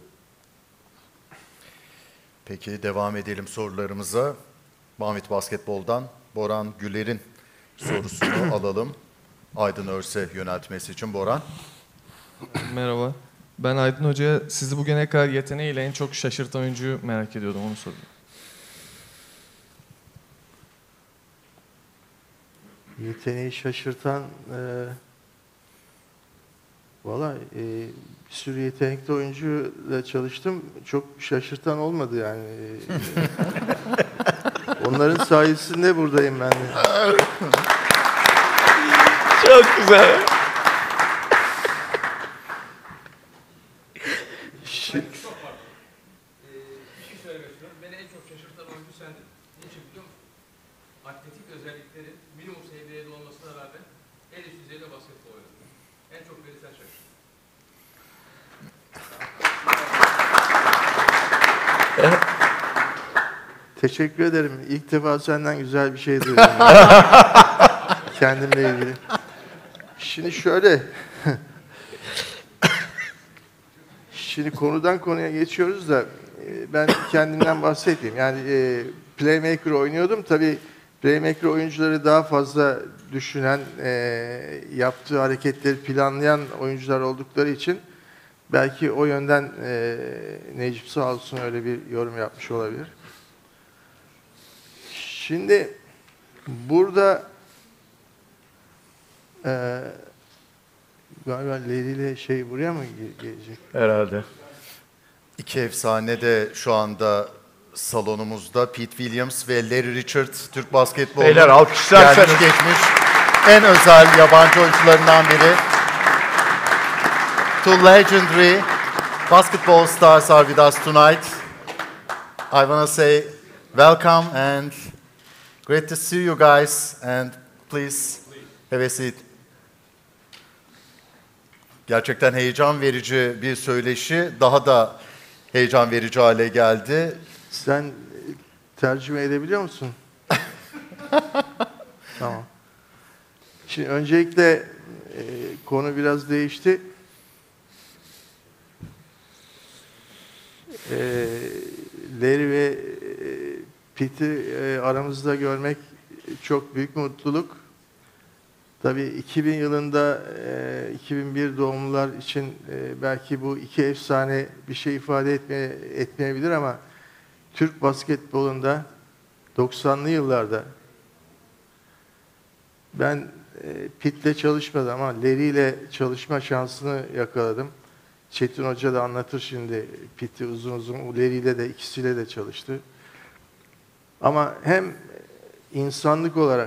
Peki devam edelim sorularımıza. Mahmut Basketbol'dan Boran Güler'in sorusunu alalım. Aydın Örse yöneltmesi için Boran. Merhaba. Ben Aydın Hoca'ya sizi bugüne kadar yeteneğiyle en çok şaşırtan oyuncuyu merak ediyordum. Onu sorayım. Yeteneği şaşırtan e, valla e, bir sürü yetenekli oyuncuyla çalıştım. Çok şaşırtan olmadı yani. E, onların sayesinde buradayım ben de. Çok güzel. Şi- Bir şey söylemek istiyorum. Beni en çok şaşırtan oyuncu sendin. Niçin biliyor musun? Atletik özelliklerin minimum seviyede olmasına rağmen en üst düzeyde basketbol oynadın. En çok beni sen şaşırttın. Teşekkür ederim. İlk defa senden güzel bir şey duydum. Kendimle ilgili. Şimdi şöyle. Şimdi konudan konuya geçiyoruz da e, ben kendimden bahsedeyim. Yani e, playmaker oynuyordum. Tabii playmaker oyuncuları daha fazla düşünen, e, yaptığı hareketleri planlayan oyuncular oldukları için belki o yönden e, Necip sağ olsun öyle bir yorum yapmış olabilir. Şimdi burada e, galiba Leyli ile şey buraya mı ge- gelecek? Herhalde. İki efsane de şu anda salonumuzda. Pete Williams ve Larry Richard, Türk basketbolu Beyler alkışlarsanız. gelmiş geçmiş en özel yabancı oyuncularından biri. Two legendary basketball stars are with us tonight. I want to say welcome and great to see you guys, and please have a seat. Gerçekten heyecan verici bir söyleşi, daha da heyecan verici hale geldi. Sen tercüme edebiliyor musun? Tamam. Şimdi öncelikle e, konu biraz değişti. E, Larry ve e, Pete'i e, aramızda görmek çok büyük mutluluk. Tabii iki bin yılında e, iki bin bir doğumlular için e, belki bu iki efsane bir şey ifade etmeye, etmeyebilir ama Türk basketbolunda doksanlı yıllarda ben e, Pete'le çalışmadım ama Larry ile çalışma şansını yakaladım. Çetin Hoca da anlatır şimdi. Pete'i uzun uzun, Larry ile de ikisiyle de çalıştı. Ama hem insanlık olarak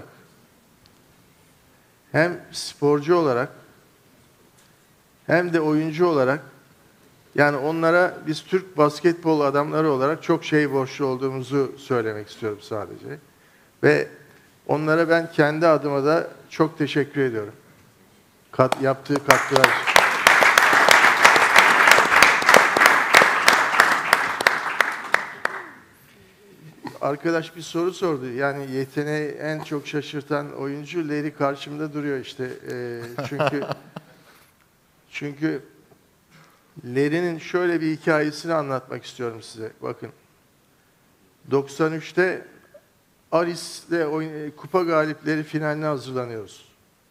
hem sporcu olarak hem de oyuncu olarak, yani onlara biz Türk basketbol adamları olarak çok şey borçlu olduğumuzu söylemek istiyorum sadece. Ve onlara ben kendi adıma da çok teşekkür ediyorum. Kat, yaptığı katkılar için. Arkadaş bir soru sordu. Yani yeteneği en çok şaşırtan oyuncu Larry karşımda duruyor işte. Ee, çünkü çünkü Larry'nin şöyle bir hikayesini anlatmak istiyorum size. Bakın. doksan üçte Aris'le oyun, kupa galipleri finaline hazırlanıyoruz.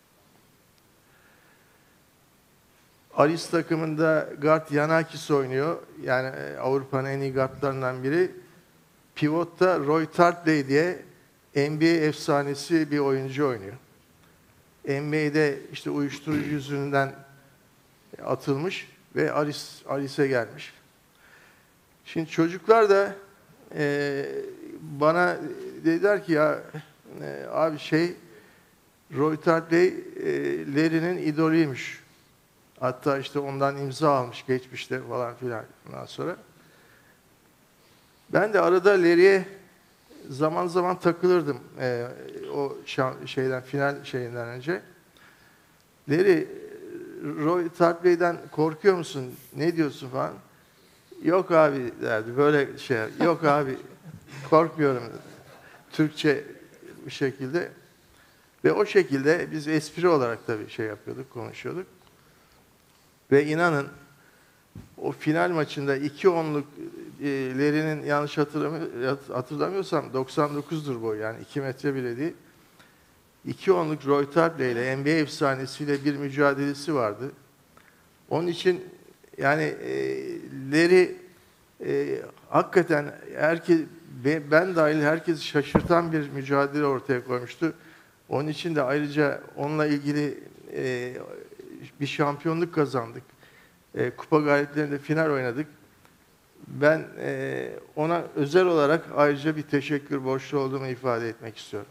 Aris takımında guard Yanakis oynuyor. Yani Avrupa'nın en iyi guardlarından biri. Pivot'ta Roy Tarpley diye N B A efsanesi bir oyuncu oynuyor. N B A'de işte uyuşturucu yüzünden atılmış ve Aris Aris'e gelmiş. Şimdi çocuklar da e, bana dediler ki ya e, abi şey Roy Tarpley e, Larry'nin idolüymüş. Hatta işte ondan imza almış geçmişte falan filan ondan sonra. Ben de arada Larry'e zaman zaman takılırdım e, o şeyden final şeyinden önce. Larry, Roy Tarpley'den korkuyor musun? Ne diyorsun falan? Yok abi derdi. Böyle şey. Yok abi korkmuyorum dedi. Türkçe bir şekilde. Ve o şekilde biz espri olarak tabii şey yapıyorduk, konuşuyorduk. Ve inanın o final maçında iki onluk e, Larry'nin yanlış hatırlamıyorsam doksan dokuzdur boy, yani iki metre bile değil. iki onluk Roy Tarpley ile N B A efsanesiyle bir mücadelesi vardı. Onun için yani e, Larry e, hakikaten herkes, ben dahil herkesi şaşırtan bir mücadele ortaya koymuştu. Onun için de ayrıca onunla ilgili e, bir şampiyonluk kazandık. E, kupa galiplerinde final oynadık. Ben e, ona özel olarak ayrıca bir teşekkür borçlu olduğumu ifade etmek istiyorum.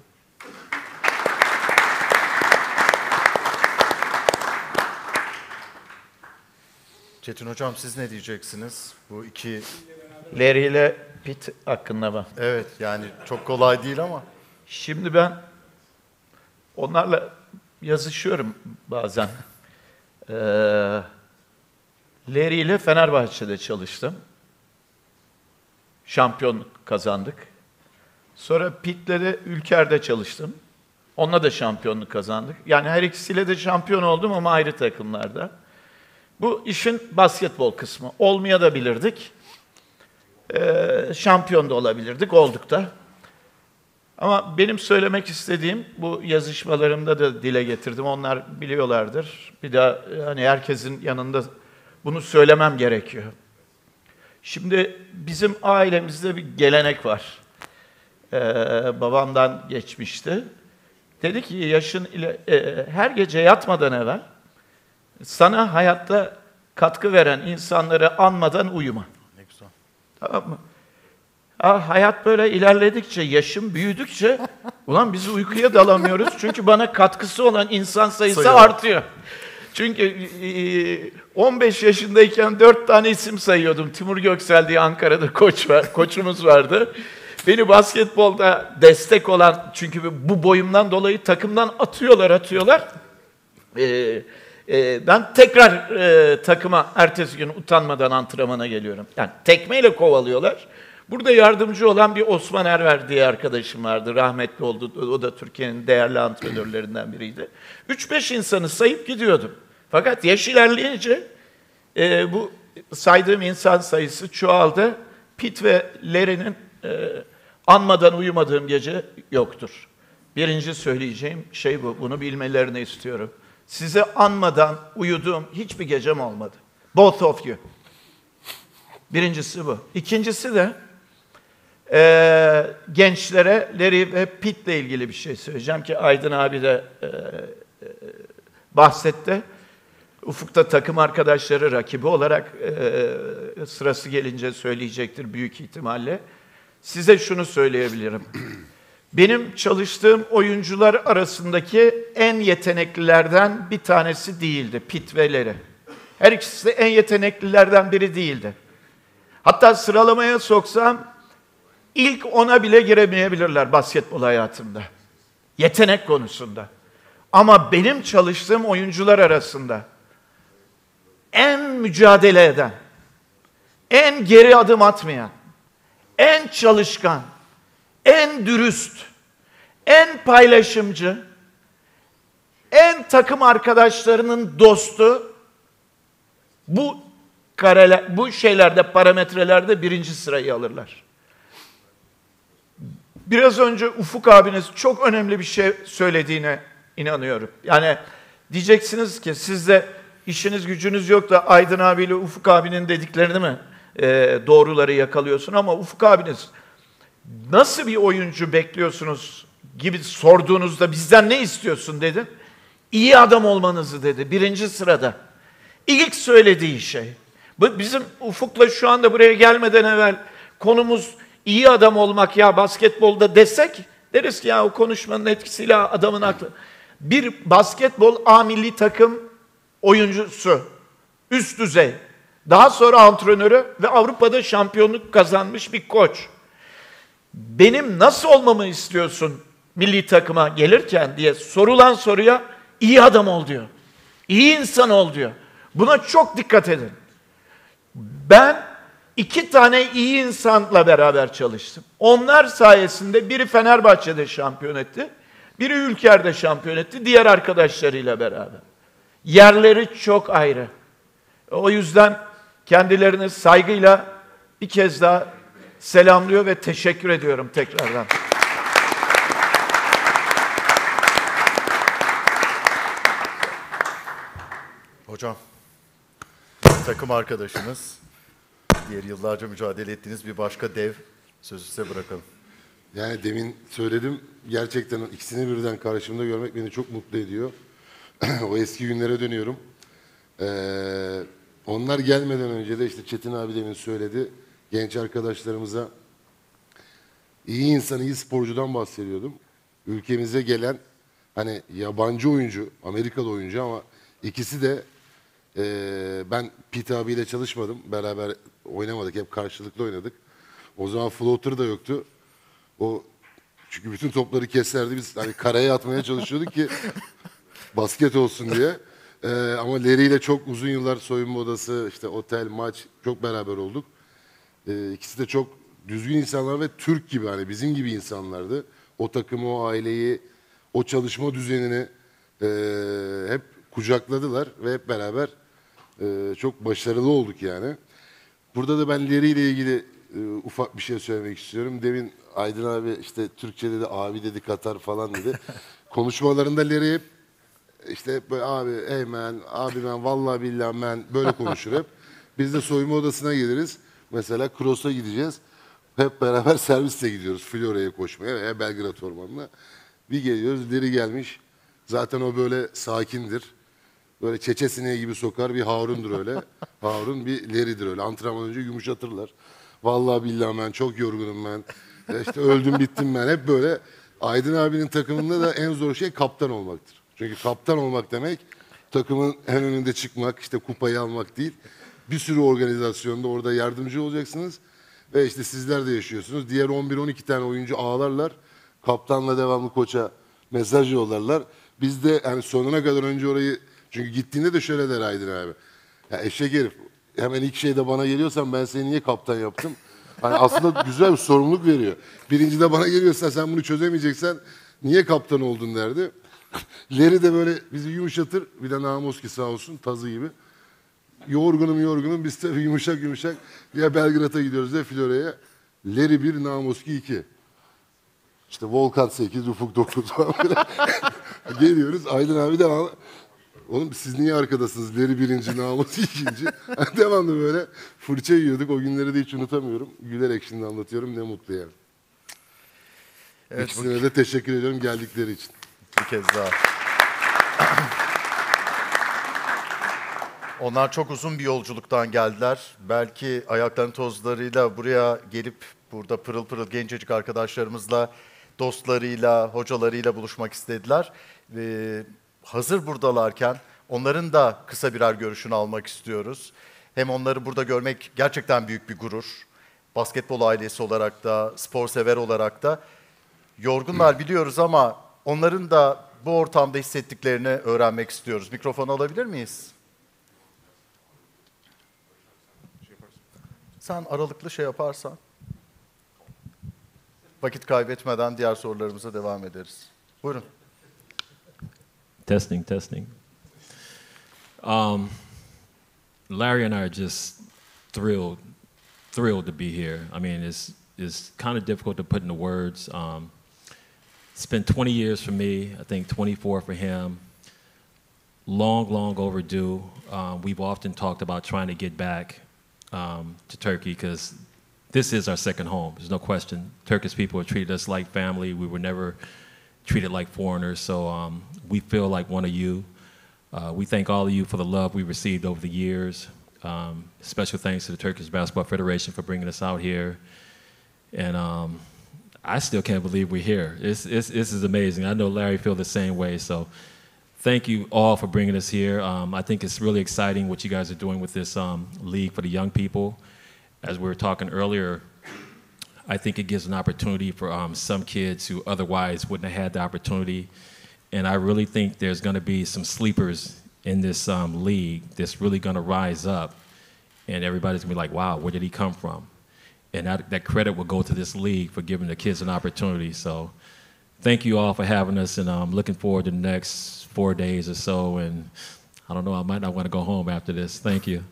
Çetin Hocam siz ne diyeceksiniz? Bu iki... Larry ile Pete hakkında mı? Evet, yani çok kolay değil ama. Şimdi ben onlarla yazışıyorum bazen. Ee, Larry ile Fenerbahçe'de çalıştım. Şampiyonluk kazandık. Sonra Pete'le de Ülker'de çalıştım. Onunla da şampiyonluk kazandık. Yani her ikisiyle de şampiyon oldum ama ayrı takımlarda. Bu işin basketbol kısmı. Olmaya da bilirdik. Ee, şampiyon da olabilirdik. Olduk da. Ama benim söylemek istediğim, bu yazışmalarımda da dile getirdim. Onlar biliyorlardır. Bir daha hani herkesin yanında bunu söylemem gerekiyor. Şimdi bizim ailemizde bir gelenek var. Ee, babamdan geçmişti. Dedi ki yaşın ile e, her gece yatmadan evvel sana hayatta katkı veren insanları anmadan uyuma. Ne güzel. Tamam mı? Ha, hayat böyle ilerledikçe, yaşım büyüdükçe ulan biz uykuya dalamıyoruz. Çünkü bana katkısı olan insan sayısı Sayı. artıyor. Çünkü e, on beş yaşındayken dört tane isim sayıyordum. Timur Göksel diye Ankara'da koç var, koçumuz vardı. Beni basketbolda destek olan, çünkü bu boyumdan dolayı takımdan atıyorlar atıyorlar. Ee, e, ben tekrar e, takıma ertesi gün utanmadan antrenmana geliyorum. Yani tekmeyle kovalıyorlar. Burada yardımcı olan bir Osman Erver diye arkadaşım vardı. Rahmetli oldu. O da Türkiye'nin değerli antrenörlerinden biriydi. üç beş insanı sayıp gidiyordum. Fakat yaş ilerleyince e, bu saydığım insan sayısı çoğaldı. Pitt ve Larry'nin e, anmadan uyumadığım gece yoktur. Birinci söyleyeceğim şey bu. Bunu bilmelerini istiyorum. Size anmadan uyuduğum hiçbir gecem olmadı. Both of you. Birincisi bu. İkincisi de e, gençlere Larry ve Pitt'le ilgili bir şey söyleyeceğim ki Aydın abi de e, e, bahsetti. Ufuk'ta takım arkadaşları rakibi olarak e, sırası gelince söyleyecektir büyük ihtimalle. Size şunu söyleyebilirim. Benim çalıştığım oyuncular arasındaki en yeteneklilerden bir tanesi değildi Pitt ve Larry. Her ikisi de en yeteneklilerden biri değildi. Hatta sıralamaya soksam ilk ona bile giremeyebilirler basketbol hayatında. Yetenek konusunda. Ama benim çalıştığım oyuncular arasında en mücadele eden, en geri adım atmayan, en çalışkan, en dürüst, en paylaşımcı, en takım arkadaşlarının dostu, bu kareler, bu şeylerde, parametrelerde birinci sırayı alırlar. Biraz önce Ufuk abiniz çok önemli bir şey söylediğine inanıyorum. Yani diyeceksiniz ki siz de işiniz gücünüz yok da Aydın abiyle Ufuk abinin dediklerini mi e, doğruları yakalıyorsun? Ama Ufuk abiniz nasıl bir oyuncu bekliyorsunuz gibi sorduğunuzda bizden ne istiyorsun dedi. İyi adam olmanızı dedi birinci sırada. İlk söylediği şey. Bu bizim Ufuk'la şu anda buraya gelmeden evvel konumuz iyi adam olmak ya basketbolda desek deriz ki ya o konuşmanın etkisiyle adamın aklı. Bir basketbol A milli takım oyuncusu, üst düzey, daha sonra antrenörü ve Avrupa'da şampiyonluk kazanmış bir koç. Benim nasıl olmamı istiyorsun milli takıma gelirken diye sorulan soruya iyi adam ol diyor. İyi insan ol diyor. Buna çok dikkat edin. Ben iki tane iyi insanla beraber çalıştım. Onlar sayesinde biri Fenerbahçe'de şampiyon etti, biri Ülker'de şampiyon etti, diğer arkadaşlarıyla beraber. Yerleri çok ayrı. O yüzden kendilerini saygıyla bir kez daha selamlıyor ve teşekkür ediyorum tekrardan. Hocam, takım arkadaşınız, diğer yıllarca mücadele ettiğiniz bir başka dev, sözü size bırakalım. Yani demin söyledim, gerçekten ikisini birden karşımda görmek beni çok mutlu ediyor. O eski günlere dönüyorum. Ee, onlar gelmeden önce de işte Çetin abi demin söyledi, genç arkadaşlarımıza iyi insan, iyi sporcudan bahsediyordum. Ülkemize gelen hani yabancı oyuncu, Amerikalı oyuncu ama ikisi de e, ben Pitt abiyle çalışmadım. Beraber oynamadık, hep karşılıklı oynadık. O zaman floater da yoktu. O çünkü bütün topları keserdi. Biz hani karaya atmaya çalışıyorduk ki basket olsun diye. Ee, ama Larry ile çok uzun yıllar soyunma odası, işte otel, maç çok beraber olduk. Ee, ikisi de çok düzgün insanlar ve Türk gibi hani bizim gibi insanlardı. O takımı, o aileyi, o çalışma düzenini e, hep kucakladılar ve hep beraber e, çok başarılı olduk yani. Burada da ben Larry ile ilgili e, ufak bir şey söylemek istiyorum. Demin Aydın abi işte Türkçe dedi, abi dedi, Katar falan dedi. Konuşmalarında Larry hep işte böyle abi, hey man, abi ben, vallahi billahi man böyle konuşur hep. Biz de soyunma odasına geliriz. Mesela Cross'a gideceğiz. Hep beraber servisle gidiyoruz Florya'ya koşmaya veya Belgrad Ormanı'na. Bir geliyoruz, Larry gelmiş. Zaten o böyle sakindir. Böyle çeçe sineği gibi sokar, bir Harun'dur öyle. Harun bir Larry'dir öyle. Antrenman önce yumuşatırlar. Vallahi billahi ben çok yorgunum ben. E İşte öldüm bittim ben. Hep böyle. Aydın abinin takımında da en zor şey kaptan olmaktır. Çünkü kaptan olmak demek takımın en önünde çıkmak, işte kupayı almak değil. Bir sürü organizasyonda orada yardımcı olacaksınız. Ve işte sizler de yaşıyorsunuz. Diğer on bir on iki tane oyuncu ağlarlar. Kaptanla devamlı koça mesaj yollarlar. Biz de yani sonuna kadar önce orayı... Çünkü gittiğinde de şöyle der Aydın abi. Ya eşek herif, hemen ilk şeyde bana geliyorsan ben seni niye kaptan yaptım? Hani aslında güzel bir sorumluluk veriyor. Birincide bana geliyorsa sen bunu çözemeyeceksen niye kaptan oldun derdi. Leri de böyle bizi yumuşatır. Bir de Namoski sağ olsun tazı gibi. Yorgunum yorgunum biz tabii yumuşak yumuşak ya Belgrad'a gidiyoruz ya Florya'ya. Leri bir, Namoski iki. İşte Volkan sekiz, Ufuk dokuz falan. Geliyoruz Aydın abi de oğlum siz niye arkadasınız? Leri birinci, Namoski ikinci. Devamlı böyle fırça yiyorduk. O günleri de hiç unutamıyorum. Gülerek şimdi anlatıyorum. Ne mutlu yani. Evet, İkisine bu... de teşekkür ediyorum geldikleri için. Bir kez daha. Onlar çok uzun bir yolculuktan geldiler. Belki ayaklarının tozlarıyla buraya gelip burada pırıl pırıl gencecik arkadaşlarımızla, dostlarıyla, hocalarıyla buluşmak istediler. Ee, hazır buradalarken onların da kısa birer görüşünü almak istiyoruz. Hem onları burada görmek gerçekten büyük bir gurur. Basketbol ailesi olarak da, spor sever olarak da. Yorgunlar biliyoruz ama onların da bu ortamda hissettiklerini öğrenmek istiyoruz. Mikrofonu alabilir miyiz? Sen aralıklı şey yaparsan vakit kaybetmeden diğer sorularımıza devam ederiz. Buyurun. Testing, testing. Um, Larry and I are just thrilled, thrilled to be here. I mean, it's it's kind of difficult to put into words. Um, it's been twenty years for me. I think twenty-four for him. Long, long overdue. Um, we've often talked about trying to get back um, to Turkey because this is our second home. There's no question. Turkish people have treated us like family. We were never treated like foreigners. So um, we feel like one of you. Uh, we thank all of you for the love we received over the years. Um, special thanks to the Turkish Basketball Federation for bringing us out here. And um, I still can't believe we're here. It's, it's, this is amazing. I know Larry feels the same way. So thank you all for bringing us here. Um, I think it's really exciting what you guys are doing with this um, league for the young people. As we were talking earlier, I think it gives an opportunity for um, some kids who otherwise wouldn't have had the opportunity. And I really think there's going to be some sleepers in this um, league that's really going to rise up. And everybody's going to be like, wow, where did he come from? And that, that credit will go to this league for giving the kids an opportunity. So thank you all for having us, and I'm looking forward to the next four days or so. And I don't know, I might not want to go home after this. Thank you.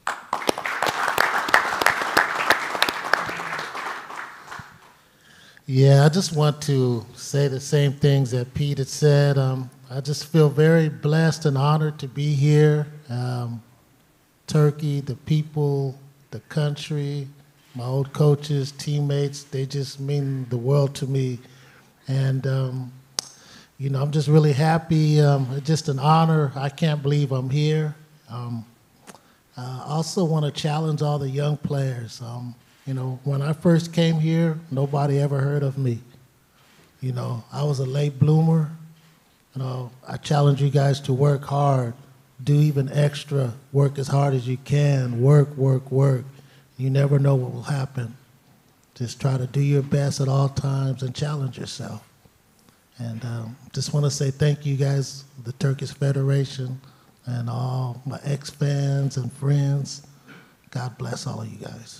Yeah, I just want to say the same things that Pete had said. Um, I just feel very blessed and honored to be here. Um, Turkey, the people, the country, my old coaches, teammates, they just mean the world to me. And, um, you know, I'm just really happy. Um, it's just an honor. I can't believe I'm here. Um, I also want to challenge all the young players. Um, You know, when I first came here, nobody ever heard of me. You know, I was a late bloomer. You know, I challenge you guys to work hard, do even extra, work as hard as you can, work, work, work. You never know what will happen. Just try to do your best at all times and challenge yourself. And um, just want to say thank you guys, the Turkish Federation, and all my ex-fans and friends. God bless all of you guys.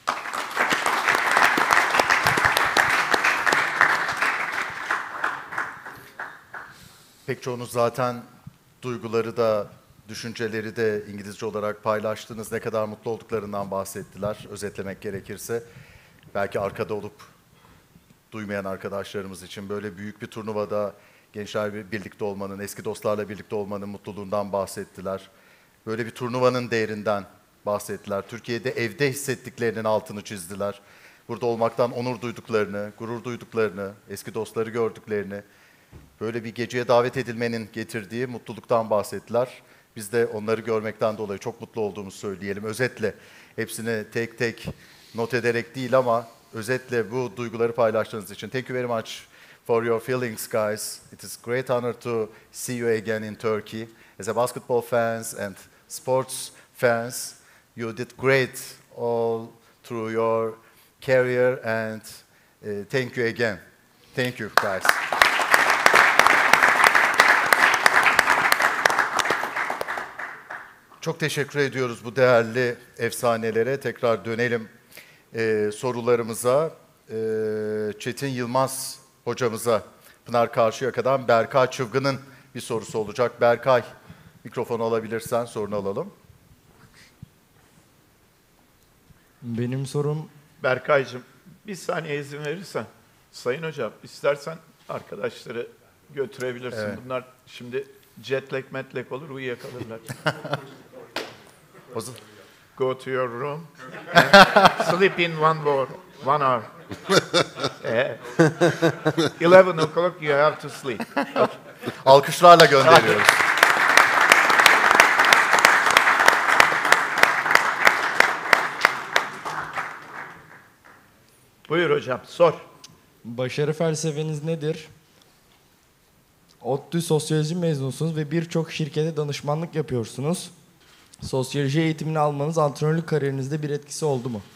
Pek çoğunuz zaten duyguları da, düşünceleri de İngilizce olarak paylaştınız. Ne kadar mutlu olduklarından bahsettiler, özetlemek gerekirse. Belki arkada olup duymayan arkadaşlarımız için böyle büyük bir turnuvada gençler birlikte olmanın, eski dostlarla birlikte olmanın mutluluğundan bahsettiler. Böyle bir turnuvanın değerinden bahsettiler. Türkiye'de evde hissettiklerinin altını çizdiler. Burada olmaktan onur duyduklarını, gurur duyduklarını, eski dostları gördüklerini, böyle bir geceye davet edilmenin getirdiği mutluluktan bahsettiler. Biz de onları görmekten dolayı çok mutlu olduğumuzu söyleyelim. Özetle hepsini tek tek not ederek değil ama özetle bu duyguları paylaştığınız için. Thank you very much for your feelings, guys. It is a great honor to see you again in Turkey. As a basketball fans and sports fans, you did great all through your career, and uh, thank you again. Thank you, guys. Çok teşekkür ediyoruz bu değerli efsanelere. Tekrar dönelim e, sorularımıza. E, Çetin Yılmaz hocamıza, Pınar Karşıyaka'dan Berkay Çıvgın'ın bir sorusu olacak. Berkay, mikrofonu alabilirsen sorunu alalım. Benim sorum... Berkaycığım, bir saniye izin verirsen. Sayın Hocam, istersen arkadaşları götürebilirsin. Evet. Bunlar şimdi jet lag metlek olur, uyuyakalırlar. Go to your room and sleep in one hour. One hour. Eh. eleven o'clock you have to sleep. Alkışlarla gönderiyoruz. Buyur hocam, sor. Başarı felsefeniz nedir? ODTÜ sosyoloji mezunusunuz ve birçok şirkete danışmanlık yapıyorsunuz. Sosyoloji eğitimini almanız antrenörlük kariyerinizde bir etkisi oldu mu?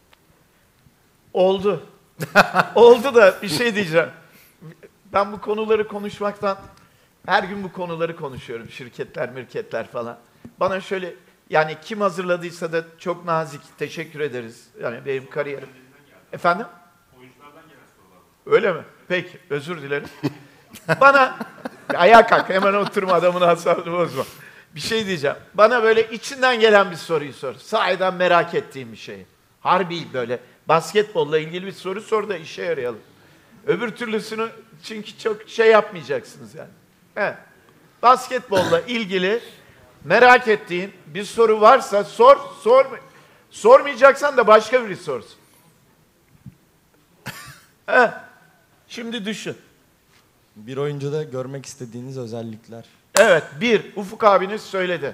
Oldu. Oldu da bir şey diyeceğim. Ben bu konuları konuşmaktan, her gün bu konuları konuşuyorum. Şirketler, mirketler falan. Bana şöyle, yani kim hazırladıysa da çok nazik, teşekkür ederiz. Yani benim kariyerim. Efendim? Oyunculardan gelen sorular. Öyle mi? Peki, özür dilerim. Bana, ayağa kalk, hemen oturma, adamın asabını bozma. Bir şey diyeceğim. Bana böyle içinden gelen bir soruyu sor. Sahiden merak ettiğim bir şey. Harbi böyle basketbolla ilgili bir soru sor da işe yarayalım. Öbür türlüsünü çünkü çok şey yapmayacaksınız yani. Evet. Basketbolla ilgili merak ettiğin bir soru varsa sor, sor. Sormayacaksan da başka biri sorsun. Evet. Şimdi düşün. Bir oyuncuda görmek istediğiniz özellikler. Evet, bir, Ufuk abiniz söyledi.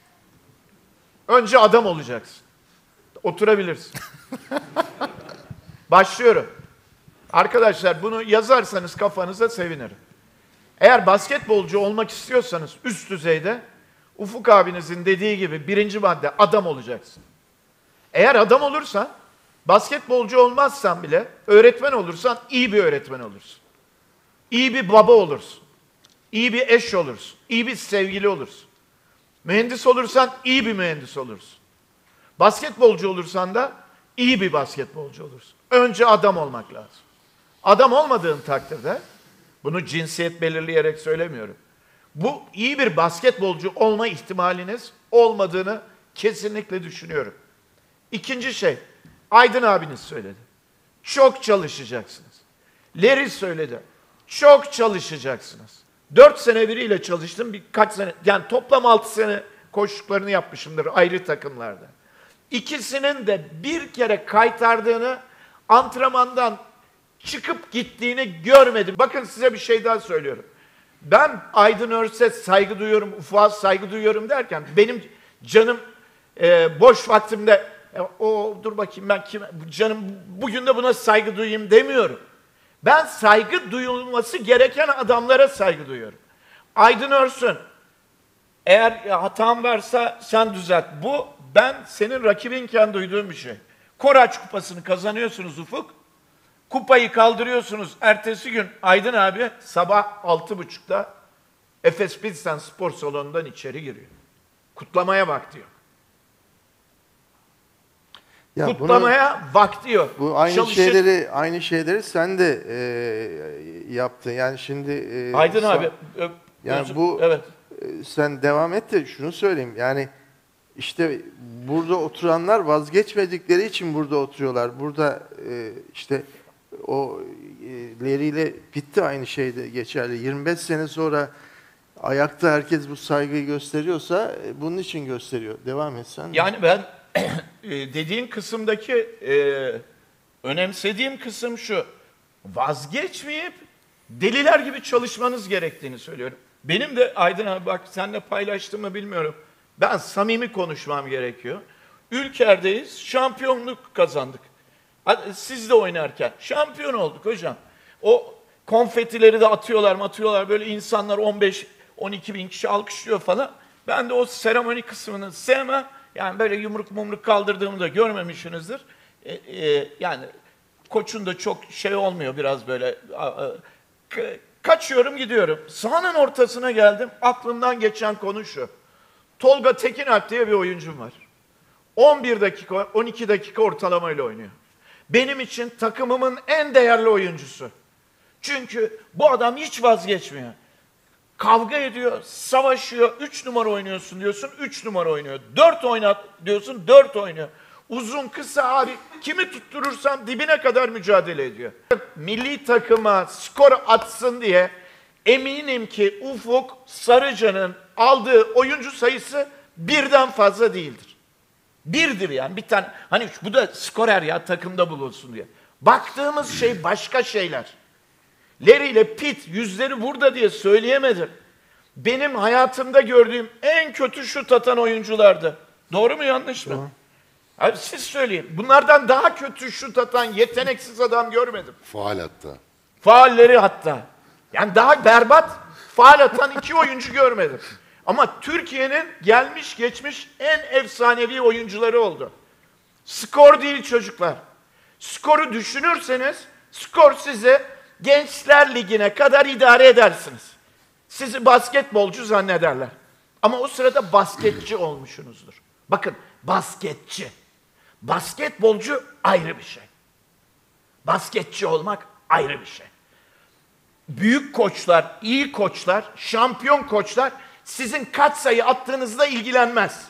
Önce adam olacaksın. Oturabilirsin. Başlıyorum. Arkadaşlar bunu yazarsanız kafanıza sevinirim. Eğer basketbolcu olmak istiyorsanız üst düzeyde, Ufuk abinizin dediği gibi birinci madde adam olacaksın. Eğer adam olursan, basketbolcu olmazsan bile öğretmen olursan iyi bir öğretmen olursun. İyi bir baba olursun. İyi bir eş olursun. İyi bir sevgili olursun. Mühendis olursan iyi bir mühendis olursun. Basketbolcu olursan da iyi bir basketbolcu olursun. Önce adam olmak lazım. Adam olmadığın takdirde, bunu cinsiyet belirleyerek söylemiyorum. Bu iyi bir basketbolcu olma ihtimaliniz olmadığını kesinlikle düşünüyorum. İkinci şey, Aydın abiniz söyledi. Çok çalışacaksınız. Larry söyledi. Çok çalışacaksınız. Dört sene biriyle çalıştım, birkaç sene, yani toplam altı sene koştuklarını yapmışımdır ayrı takımlarda. İkisinin de bir kere kaytardığını, antrenmandan çıkıp gittiğini görmedim. Bakın size bir şey daha söylüyorum. Ben Aydın Örs'e saygı duyuyorum, Ufuk'a saygı duyuyorum derken benim canım e, boş vaktimde e, o dur bakayım ben kim canım bugün de buna saygı duyayım demiyorum. Ben saygı duyulması gereken adamlara saygı duyuyorum. Aydın Örsün, eğer hatam varsa sen düzelt. Bu ben senin rakibinken duyduğum bir şey. Koraç kupasını kazanıyorsunuz Ufuk. Kupayı kaldırıyorsunuz. Ertesi gün Aydın abi sabah altı buçukta Efes Pilsen spor salonundan içeri giriyor. Kutlamaya vakti yok. Ya Kutlamaya bunu, vakti yok. Bu aynı Çalışır. şeyleri aynı şeyleri sen de e, yaptın. Yani şimdi e, Aydın sen, abi yani özür, bu evet. e, sen devam et de şunu söyleyeyim. Yani işte burada oturanlar vazgeçmedikleri için burada oturuyorlar. Burada e, işte o e, Larry ile Pitt aynı şeyde geçerli. yirmi beş sene sonra ayakta herkes bu saygıyı gösteriyorsa e, bunun için gösteriyor. Devam et sen. Yani ben dediğin kısımdaki e, önemsediğim kısım şu. Vazgeçmeyip deliler gibi çalışmanız gerektiğini söylüyorum. Benim de Aydın abi bak seninle paylaştığımı bilmiyorum. Ben samimi konuşmam gerekiyor. Ülker'deyiz, şampiyonluk kazandık. Hadi siz de oynarken şampiyon olduk hocam. O konfetileri de atıyorlar atıyorlar böyle insanlar on beş on iki bin kişi alkışlıyor falan. Ben de o seremoni kısmını sevmem. Yani böyle yumruk mumruk kaldırdığımı da görmemişsinizdir. E, e, yani koçun da çok şey olmuyor biraz böyle. A, a, k- kaçıyorum gidiyorum. Sahanın ortasına geldim. Aklımdan geçen konu şu. Tolga Tekinalp diye bir oyuncum var. on bir dakika, on iki dakika ortalamayla oynuyor. Benim için takımımın en değerli oyuncusu. Çünkü bu adam hiç vazgeçmiyor. Kavga ediyor, savaşıyor, üç numara oynuyorsun diyorsun, üç numara oynuyor. dört oynat diyorsun, dört oynuyor. Uzun, kısa abi, kimi tutturursam dibine kadar mücadele ediyor. Milli takıma skor atsın diye eminim ki Ufuk Sarıcan'ın aldığı oyuncu sayısı birden fazla değildir. Birdir yani bir tane, hani bu da skorer ya takımda bulunsun diye. Baktığımız şey başka şeyler. Larry ile Pitt yüzleri burada diye söyleyemedim. Benim hayatımda gördüğüm en kötü şut atan oyunculardı. Doğru mu yanlış mı? Doğru. Abi siz söyleyin. Bunlardan daha kötü şut atan yeteneksiz adam görmedim. Faal hatta. Faalleri hatta. Yani daha berbat faal atan iki oyuncu görmedim. Ama Türkiye'nin gelmiş geçmiş en efsanevi oyuncuları oldu. Skor değil çocuklar. Skoru düşünürseniz skor size Gençler Ligi'ne kadar idare edersiniz. Sizi basketbolcu zannederler. Ama o sırada basketçi olmuşsunuzdur. Bakın basketçi. Basketbolcu ayrı bir şey. Basketçi olmak ayrı bir şey. Büyük koçlar, iyi koçlar, şampiyon koçlar sizin kaç sayı attığınızla ilgilenmez.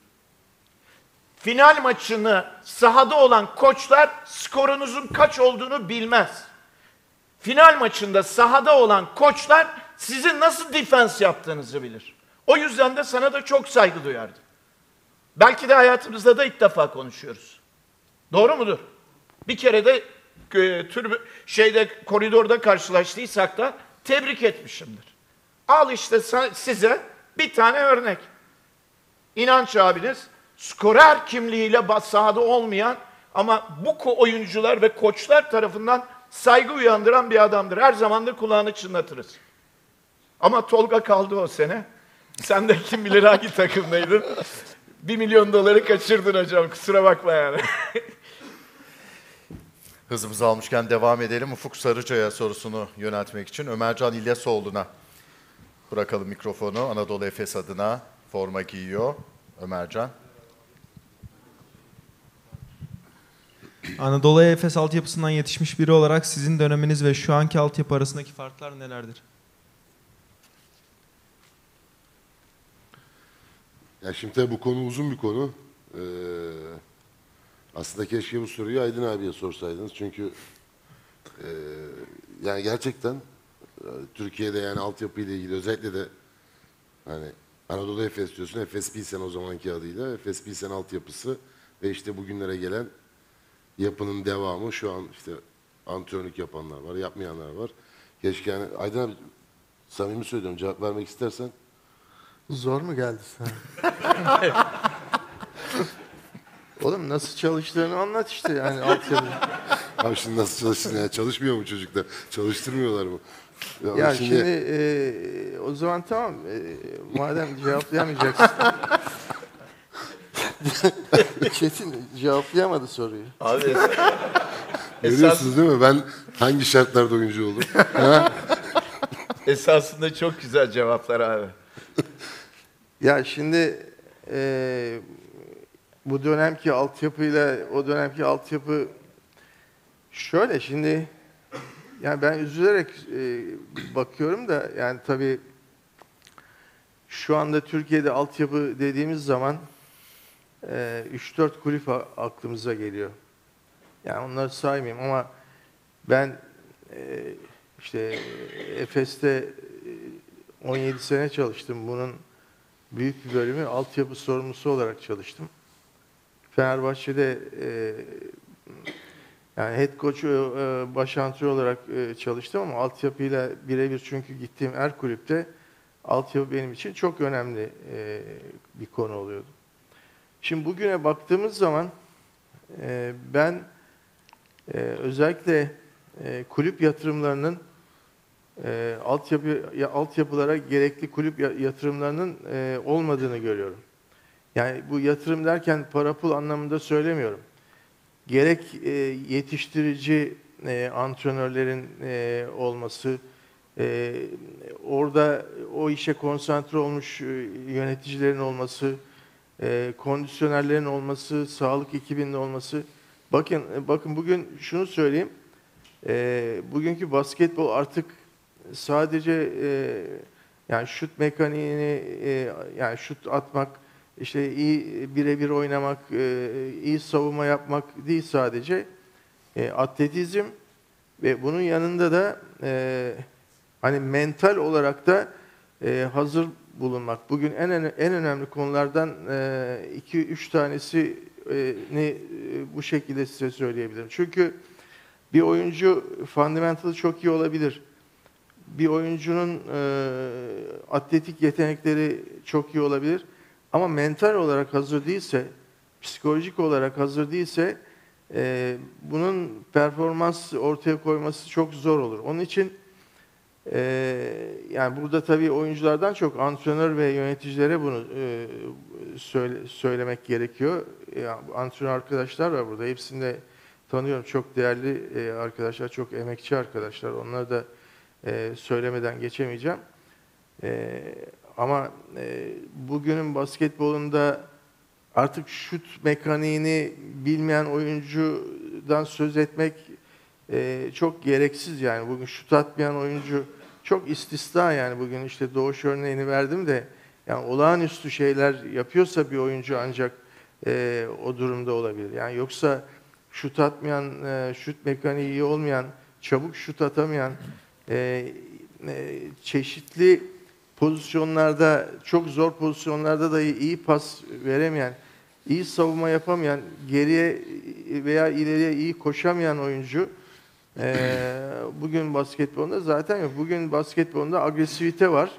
Final maçını sahada olan koçlar skorunuzun kaç olduğunu bilmez. Final maçında sahada olan koçlar sizin nasıl defans yaptığınızı bilir. O yüzden de sana da çok saygı duyardım. Belki de hayatımızda da ilk defa konuşuyoruz. Doğru mudur? Bir kere de e, tür şeyde koridorda karşılaştıysak da tebrik etmişimdir. Al işte size bir tane örnek. İnanç abiniz skorer kimliğiyle sahada olmayan ama bu oyuncular ve koçlar tarafından saygı uyandıran bir adamdır. Her zaman da kulağını çınlatırız. Ama Tolga kaldı o sene. Sen de kim bilir hangi takımdaydın. Bir milyon doları kaçırdın hocam. Kusura bakma yani. Hızımızı almışken devam edelim. Ufuk Sarıca'ya sorusunu yöneltmek için Ömercan İlyasoğlu'na bırakalım mikrofonu. Anadolu Efes adına forma giyiyor Ömercan. Anadolu Efes altyapısından yetişmiş biri olarak sizin döneminiz ve şu anki altyapı arasındaki farklar nelerdir? Ya şimdi tabii bu konu uzun bir konu. Ee, aslında keşke bu soruyu Aydın abiye sorsaydınız. Çünkü e, yani gerçekten Türkiye'de yani altyapı ile ilgili özellikle de hani Anadolu Efes diyorsun. Efes Pilsen o zamanki adıyla. Efes Pilsen altyapısı ve işte bugünlere gelen yapının devamı. Şu an işte antrenörlük yapanlar var, yapmayanlar var. Keşke yani Aydın abi samimi söylüyorum cevap vermek istersen. Zor mu geldi sana? Oğlum nasıl çalıştığını anlat işte yani altyapı. Abi şimdi nasıl çalışsın ya? Çalışmıyor mu çocuklar? Çalıştırmıyorlar mı? Ya, ya şimdi, şimdi e, o zaman tamam e, madem cevaplayamayacaksın. Çetin cevaplayamadı soruyu. Abi görüyorsunuz değil mi? Ben hangi şartlarda oyuncu oldum? esasında çok güzel cevaplar abi. Ya şimdi e, bu dönemki altyapıyla o dönemki altyapı şöyle şimdi yani ben üzülerek e, bakıyorum da yani tabii şu anda Türkiye'de altyapı dediğimiz zaman e, üç dört kulüp aklımıza geliyor. Yani onları saymayayım ama ben e, işte Efes'te on yedi sene çalıştım. Bunun büyük bir bölümü altyapı sorumlusu olarak çalıştım. Fenerbahçe'de e, yani head coach, e, baş antrenör olarak e, çalıştım ama altyapıyla birebir çünkü gittiğim her kulüpte altyapı benim için çok önemli e, bir konu oluyordu. Şimdi bugüne baktığımız zaman e, ben e, özellikle e, kulüp yatırımlarının e, altyapı ya, altyapılara gerekli kulüp yatırımlarının e, olmadığını görüyorum. Yani bu yatırım derken para pul anlamında söylemiyorum. Gerek e, yetiştirici e, antrenörlerin e, olması, e, orada o işe konsantre olmuş e, yöneticilerin olması, e, kondisyonerlerin olması, sağlık ekibinin olması. Bakın, bakın bugün şunu söyleyeyim. E, bugünkü basketbol artık sadece e, yani şut mekaniğini, e, yani şut atmak, işte iyi birebir oynamak, e, iyi savunma yapmak değil sadece. E, atletizm ve bunun yanında da e, hani mental olarak da e, hazır bulunmak. Bugün en en, en önemli konulardan e, iki üç tanesini e, bu şekilde size söyleyebilirim. Çünkü bir oyuncu fundamental çok iyi olabilir. Bir oyuncunun e, atletik yetenekleri çok iyi olabilir. Ama mental olarak hazır değilse, psikolojik olarak hazır değilse e, bunun performans ortaya koyması çok zor olur. Onun için e, yani burada tabii oyunculardan çok antrenör ve yöneticilere bunu e, söyle, söylemek gerekiyor. Yani antrenör arkadaşlar var burada. Hepsini de tanıyorum. Çok değerli e, arkadaşlar, çok emekçi arkadaşlar. Onları da e, söylemeden geçemeyeceğim. E, Ama e, bugünün basketbolunda artık şut mekaniğini bilmeyen oyuncudan söz etmek e, çok gereksiz yani. Bugün şut atmayan oyuncu çok istisna yani. Bugün işte Doğuş örneğini verdim de yani olağanüstü şeyler yapıyorsa bir oyuncu ancak e, o durumda olabilir. Yani yoksa şut atmayan, e, şut mekaniği iyi olmayan, çabuk şut atamayan, e, e, çeşitli pozisyonlarda, çok zor pozisyonlarda da iyi pas veremeyen, iyi savunma yapamayan, geriye veya ileriye iyi koşamayan oyuncu e, bugün basketbolunda zaten yok. Bugün basketbolunda agresivite var,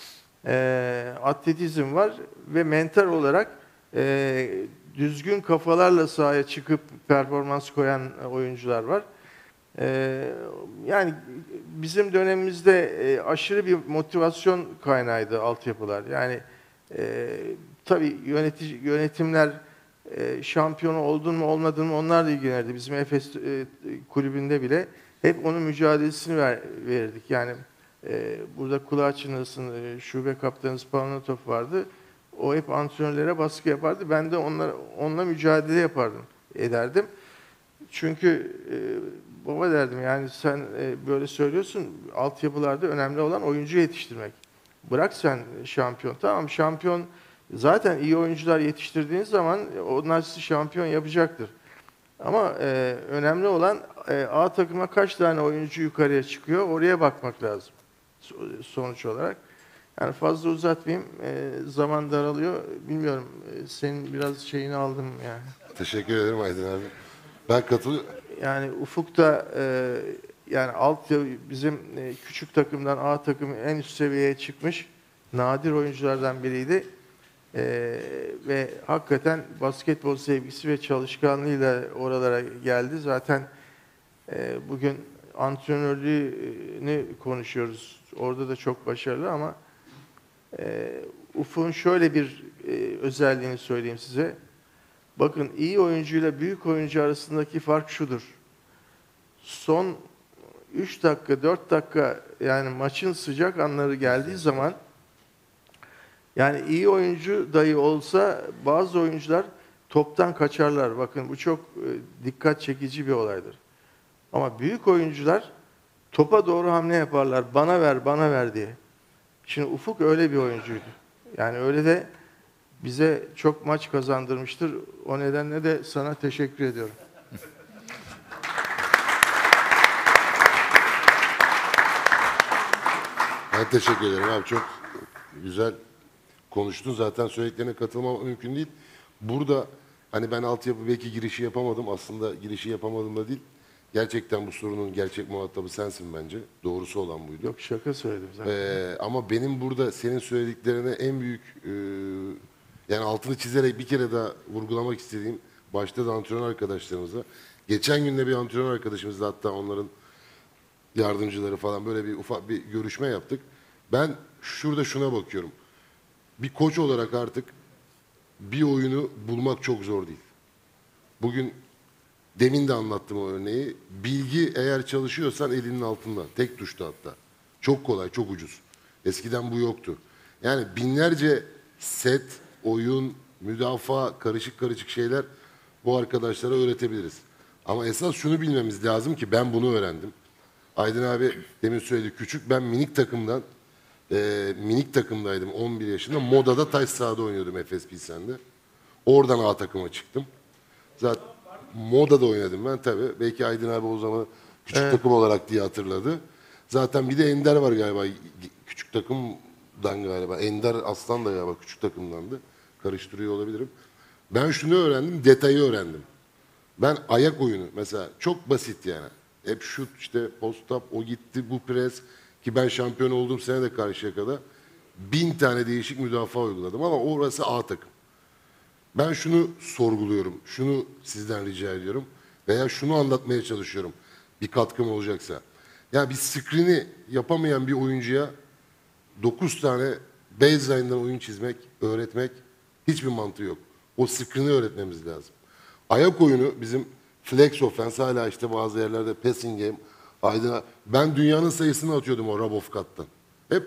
e, atletizm var ve mental olarak e, düzgün kafalarla sahaya çıkıp performans koyan oyuncular var. Ee, yani bizim dönemimizde e, aşırı bir motivasyon kaynağıydı altyapılar. Yani e, tabii yönetici, yönetimler e, şampiyonu oldun mu olmadın mı onlarla ilgilenirdi. Bizim Efes e, kulübünde bile hep onun mücadelesini ver, verirdik. Yani e, burada kulağı çınlasın e, şube kaptanımız Pavnatov vardı. O hep antrenörlere baskı yapardı. Ben de onlara, onunla mücadele yapardım, ederdim. Çünkü e, baba derdim yani sen e, böyle söylüyorsun, altyapılarda önemli olan oyuncu yetiştirmek. Bırak sen şampiyon. Tamam, şampiyon zaten iyi oyuncular yetiştirdiğiniz zaman onlar sizi şampiyon yapacaktır. Ama e, önemli olan e, A takıma kaç tane oyuncu yukarıya çıkıyor, oraya bakmak lazım sonuç olarak. Yani fazla uzatmayayım, e, zaman daralıyor. Bilmiyorum, e, senin biraz şeyini aldım yani. Teşekkür ederim Aydın abi. Ben katılıyorum. Yani Ufuk'ta e, yani alt bizim e, küçük takımdan A takımı en üst seviyeye çıkmış nadir oyunculardan biriydi. E, ve hakikaten basketbol sevgisi ve çalışkanlığıyla oralara geldi. Zaten e, bugün antrenörlüğünü konuşuyoruz. Orada da çok başarılı ama e, Ufuk'un şöyle bir e, özelliğini söyleyeyim size. Bakın, iyi oyuncuyla büyük oyuncu arasındaki fark şudur. Son üç dakika, dört dakika yani maçın sıcak anları geldiği zaman yani iyi oyuncu dahi olsa bazı oyuncular toptan kaçarlar. Bakın bu çok e, dikkat çekici bir olaydır. Ama büyük oyuncular topa doğru hamle yaparlar. Bana ver, bana ver diye. Şimdi Ufuk öyle bir oyuncuydu. Yani öyle de bize çok maç kazandırmıştır. O nedenle de sana teşekkür ediyorum. Ben teşekkür ederim abi. Çok güzel konuştun. Zaten söylediklerine katılmam mümkün değil. Burada hani ben altyapı belki girişi yapamadım. Aslında girişi yapamadım da değil. Gerçekten bu sorunun gerçek muhatabı sensin bence. Doğrusu olan buydu. Yok, şaka söyledim zaten. Ee, ama benim burada senin söylediklerine en büyük e, yani altını çizerek bir kere daha vurgulamak istediğim, başta da antrenör arkadaşlarımıza, Geçen gün de bir antrenör arkadaşımızla, hatta onların yardımcıları falan, böyle bir ufak bir görüşme yaptık. Ben şurada şuna bakıyorum. Bir koç olarak artık bir oyunu bulmak çok zor değil. Bugün demin de anlattım o örneği. Bilgi eğer çalışıyorsan elinin altında. Tek tuşta hatta. Çok kolay, çok ucuz. Eskiden bu yoktu. Yani binlerce set, oyun, müdafaa, karışık karışık şeyler bu arkadaşlara öğretebiliriz. Ama esas şunu bilmemiz lazım ki ben bunu öğrendim. Aydın abi demin söyledi, küçük, ben minik takımdan e, minik takımdaydım on bir yaşında. Moda'da taş sahada oynuyordum Efes Pilsen'de. Oradan A takıma çıktım. Zaten Moda'da oynadım ben tabii. Belki Aydın abi o zaman küçük Evet. takım olarak diye hatırladı. Zaten bir de Ender var galiba küçük takımdan galiba. Ender Aslan da galiba küçük takımdandı. Karıştırıyor olabilirim. Ben şunu öğrendim, detayı öğrendim. Ben ayak oyunu mesela çok basit yani. Hep şut, işte post-up, o gitti, bu pres, ki ben şampiyon olduğum sene de Karşıyaka'da bin tane değişik müdafaa uyguladım ama orası A takım. Ben şunu sorguluyorum, şunu sizden rica ediyorum veya şunu anlatmaya çalışıyorum bir katkım olacaksa. Yani bir screen'i yapamayan bir oyuncuya dokuz tane baseline'dan oyun çizmek, öğretmek hiçbir mantığı yok. O screen'i öğretmemiz lazım. Ayak oyunu bizim flex offense, hala işte bazı yerlerde passing game. Aydın, ben dünyanın sayısını atıyordum o Rabovkat'tan. Hep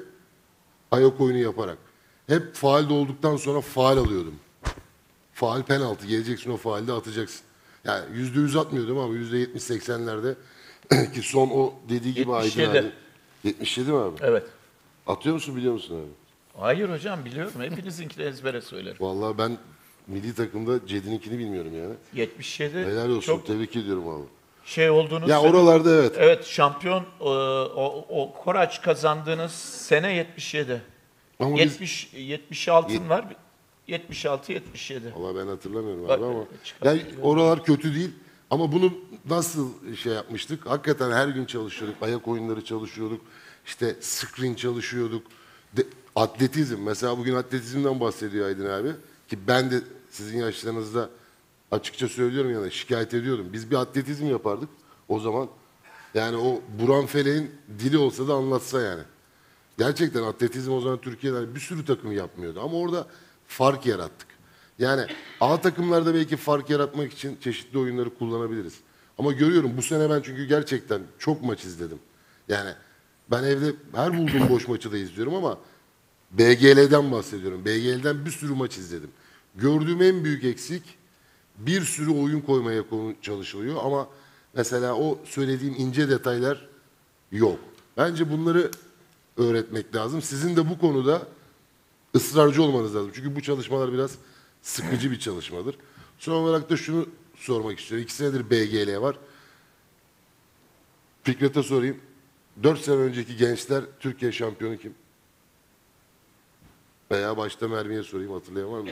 ayak oyunu yaparak. Hep faal olduktan sonra faal alıyordum. Faal penaltı. Geleceksin o faalde atacaksın. Yani yüzde yüz atmıyordum ama yüzde yetmiş seksenlerde ki son o dediği gibi yetmiş yedi. Aydın abi. yetmiş yedi mi abi? Evet. Atıyor musun, biliyor musun abi? Hayır hocam, biliyorum. Hepinizinkini ezbere söylerim. Vallahi ben milli takımda Cedi'ninkini bilmiyorum yani. yetmiş yedi. Helal olsun. Çok Tebrik ediyorum abi. şey olduğunu Ya söyle- oralarda evet. Evet, şampiyon e, o, o Koraç kazandığınız sene yetmiş yedi. Ama biz- yetmiş yetmiş altın Yet- var. yetmiş altı yetmiş yedi. Valla ben hatırlamıyorum Bak, abi ama. çıkar- Yani oralar kötü değil. Ama bunu nasıl şey yapmıştık? Hakikaten her gün çalışıyorduk. Ayak oyunları çalışıyorduk. İşte screen çalışıyorduk. De, atletizm. Mesela bugün atletizmden bahsediyor Aydın abi. Ki ben de sizin yaşlarınızda açıkça söylüyorum yani şikayet ediyordum. Biz bir atletizm yapardık o zaman. Yani o Buran Feleğin dili olsa da anlatsa yani. Gerçekten atletizm o zaman Türkiye'de bir sürü takım yapmıyordu. Ama orada fark yarattık. Yani A takımlarda belki fark yaratmak için çeşitli oyunları kullanabiliriz. Ama görüyorum bu sene ben çünkü gerçekten çok maç izledim. Yani ben evde her bulduğum boş maçı da izliyorum ama B G L'den bahsediyorum. B G L'den bir sürü maç izledim. Gördüğüm en büyük eksik, bir sürü oyun koymaya konu- çalışılıyor ama mesela o söylediğim ince detaylar yok. Bence bunları öğretmek lazım. Sizin de bu konuda ısrarcı olmanız lazım. Çünkü bu çalışmalar biraz sıkıcı bir çalışmadır. Son olarak da şunu sormak istiyorum. İki senedir B G L var. Fikret'e sorayım. Dört sene önceki gençler Türkiye şampiyonu kim? Veya başta Mermi'ye sorayım, hatırlayan var mı?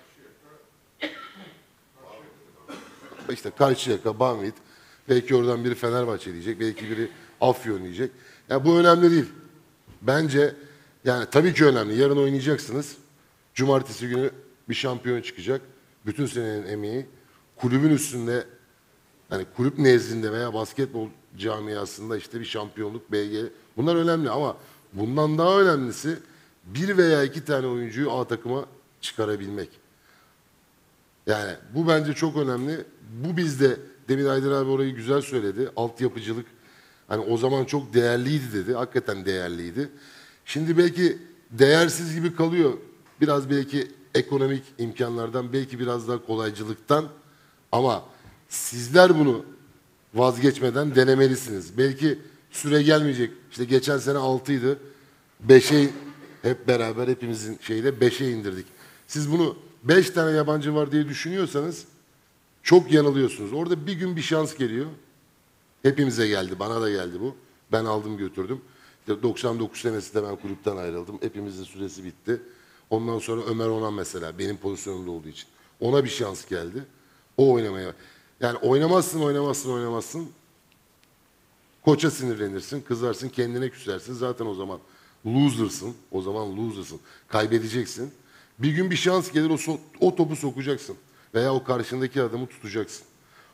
İşte Karşıyaka, Banvit. Belki oradan biri Fenerbahçe diyecek. Belki biri Afyon diyecek. Yani bu önemli değil. Bence yani tabii ki önemli. Yarın oynayacaksınız. Cumartesi günü bir şampiyon çıkacak. Bütün senenin emeği. Kulübün üstünde, yani kulüp nezdinde veya basketbol camiasında işte bir şampiyonluk, B G. Bunlar önemli ama bundan daha önemlisi bir veya iki tane oyuncuyu A takıma çıkarabilmek. Yani bu bence çok önemli. Bu bizde, demin Aydın abi orayı güzel söyledi. Altyapıcılık hani o zaman çok değerliydi dedi. Hakikaten değerliydi. Şimdi belki değersiz gibi kalıyor. Biraz belki ekonomik imkanlardan, belki biraz daha kolaycılıktan. Ama sizler bunu vazgeçmeden denemelisiniz. Belki süre gelmeyecek. İşte geçen sene altıydı. beşe hep beraber hepimizin şeyde beşe indirdik. Siz bunu beş tane yabancı var diye düşünüyorsanız çok yanılıyorsunuz. Orada bir gün bir şans geliyor. Hepimize geldi. Bana da geldi bu. Ben aldım götürdüm. İşte doksan dokuz senesinde ben kulüpten ayrıldım. Hepimizin süresi bitti. Ondan sonra Ömer Onan mesela benim pozisyonumda olduğu için. Ona bir şans geldi. O oynamaya. Yani oynamazsın, oynamazsın, oynamazsın. Koça sinirlenirsin, kızarsın, kendine küsersin. Zaten o zaman loser'sın. O zaman loser'sın. Kaybedeceksin. Bir gün bir şans gelir, o, so o topu sokacaksın. Veya o karşındaki adamı tutacaksın.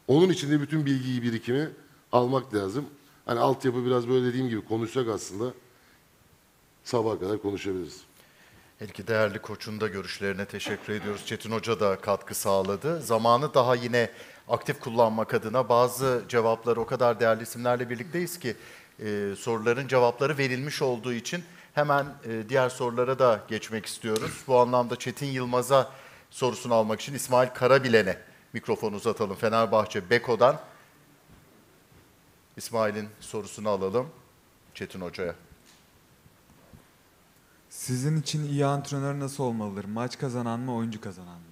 Onun için de bütün bilgiyi, birikimi almak lazım. Hani altyapı biraz böyle dediğim gibi konuşsak aslında sabaha kadar konuşabiliriz. Her iki değerli koçun da görüşlerine teşekkür ediyoruz. Çetin Hoca da katkı sağladı. Zamanı daha yine aktif kullanmak adına bazı cevapları o kadar değerli isimlerle birlikteyiz ki e, soruların cevapları verilmiş olduğu için hemen e, diğer sorulara da geçmek istiyoruz. Bu anlamda Çetin Yılmaz'a sorusunu almak için İsmail Karabilen'e mikrofonu uzatalım. Fenerbahçe Beko'dan İsmail'in sorusunu alalım Çetin Hoca'ya. Sizin için iyi antrenör nasıl olmalıdır? Maç kazanan mı, oyuncu kazanan mı?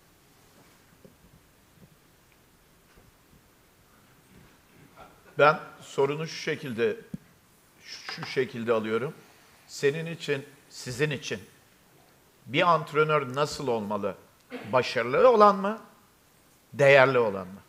Ben sorunu şu şekilde şu şekilde alıyorum. Senin için, sizin için bir antrenör nasıl olmalı? Başarılı olan mı? Değerli olan mı?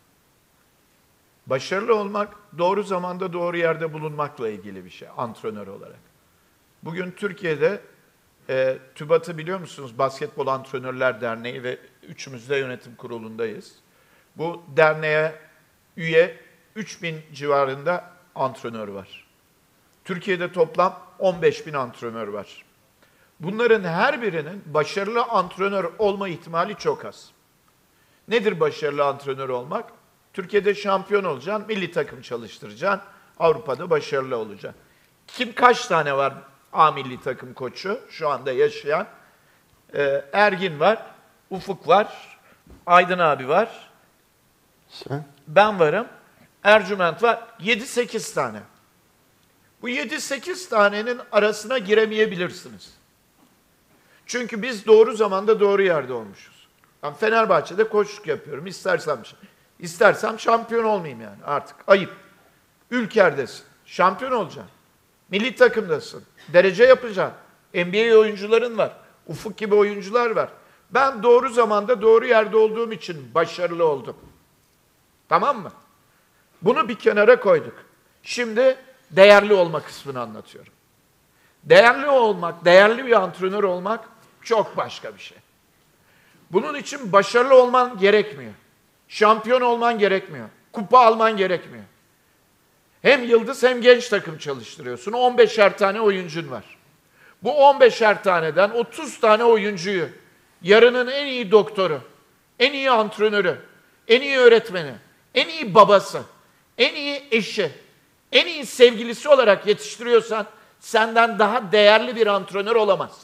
Başarılı olmak, doğru zamanda doğru yerde bulunmakla ilgili bir şey antrenör olarak. Bugün Türkiye'de e, TÜBAT'ı biliyor musunuz? Basketbol Antrenörler Derneği ve üçümüz de yönetim kurulundayız. Bu derneğe üye üç bin civarında antrenör var. Türkiye'de toplam on beş bin antrenör var. Bunların her birinin başarılı antrenör olma ihtimali çok az. Nedir başarılı antrenör olmak? Türkiye'de şampiyon olacaksın, milli takım çalıştıracaksın, Avrupa'da başarılı olacaksın. Kim kaç tane var A milli takım koçu şu anda yaşayan? Ee, Ergin var, Ufuk var, Aydın abi var, Sen? ben varım, Ercüment var, yedi sekiz tane. Bu yedi sekiz tanenin arasına giremeyebilirsiniz. Çünkü biz doğru zamanda doğru yerde olmuşuz. Ben Fenerbahçe'de koçluk yapıyorum. İstersem, istersem şampiyon olmayayım yani artık. Ayıp. Ülker'desin. Şampiyon olacaksın. Milli takımdasın. Derece yapacaksın. N B A oyuncuların var. Ufuk gibi oyuncular var. Ben doğru zamanda doğru yerde olduğum için başarılı oldum. Tamam mı? Bunu bir kenara koyduk. Şimdi değerli olma kısmını anlatıyorum. Değerli olmak, değerli bir antrenör olmak çok başka bir şey. Bunun için başarılı olman gerekmiyor. Şampiyon olman gerekmiyor. Kupa alman gerekmiyor. Hem yıldız hem genç takım çalıştırıyorsun. on beşer tane oyuncun var. Bu on beşer taneden otuz tane oyuncuyu yarının en iyi doktoru, en iyi antrenörü, en iyi öğretmeni, en iyi babası, en iyi eşi, en iyi sevgilisi olarak yetiştiriyorsan senden daha değerli bir antrenör olamaz.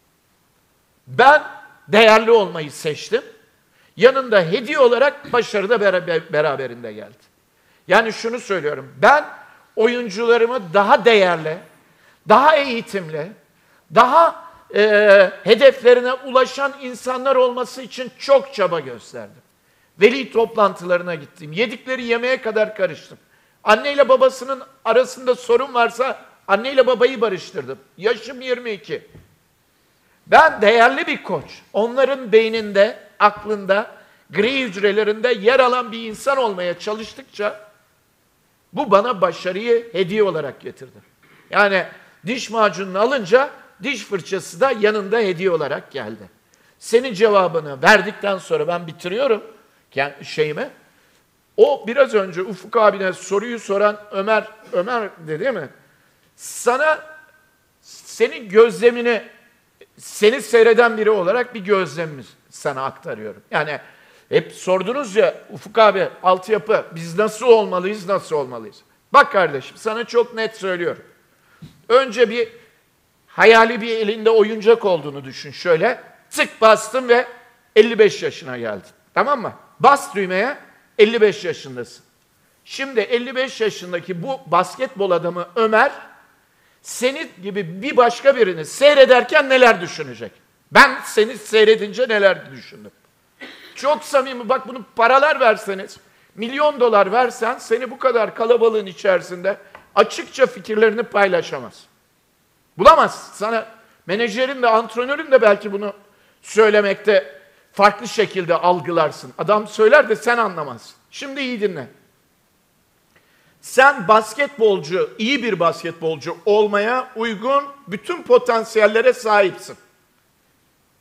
Ben değerli olmayı seçtim. Yanında hediye olarak başarı da beraberinde geldi. Yani şunu söylüyorum. Ben oyuncularımı daha değerli, daha eğitimli, daha e, hedeflerine ulaşan insanlar olması için çok çaba gösterdim. Veli toplantılarına gittim. Yedikleri yemeğe kadar karıştım. Anneyle babasının arasında sorun varsa anneyle babayı barıştırdım. Yaşım yirmi iki. Ben değerli bir koç. Onların beyninde, aklında, gri hücrelerinde yer alan bir insan olmaya çalıştıkça bu bana başarıyı hediye olarak getirdi. Yani diş macununu alınca diş fırçası da yanında hediye olarak geldi. Senin cevabını verdikten sonra ben bitiriyorum şeyimi. O biraz önce Ufuk abine soruyu soran Ömer, Ömer de değil mi? Sana, senin gözlemini, seni seyreden biri olarak bir gözlemimi sana aktarıyorum. Yani hep sordunuz ya Ufuk abi, altyapı, biz nasıl olmalıyız, nasıl olmalıyız? Bak kardeşim, sana çok net söylüyorum. Önce bir hayali bir elinde oyuncak olduğunu düşün şöyle. Tık bastın ve elli beş yaşına geldin. Tamam mı? Bas düğmeye, elli beş yaşındasın. Şimdi elli beş yaşındaki bu basketbol adamı Ömer, seni gibi bir başka birini seyrederken neler düşünecek? Ben seni seyredince neler düşündüm? Çok samimi, bak bunu paralar verseniz, milyon dolar versen seni bu kadar kalabalığın içerisinde açıkça fikirlerini paylaşamaz. Bulamaz. Sana menajerin de antrenörün de belki bunu söylemekte farklı şekilde algılarsın. Adam söyler de sen anlamazsın. Şimdi iyi dinle. Sen basketbolcu, iyi bir basketbolcu olmaya uygun bütün potansiyellere sahipsin.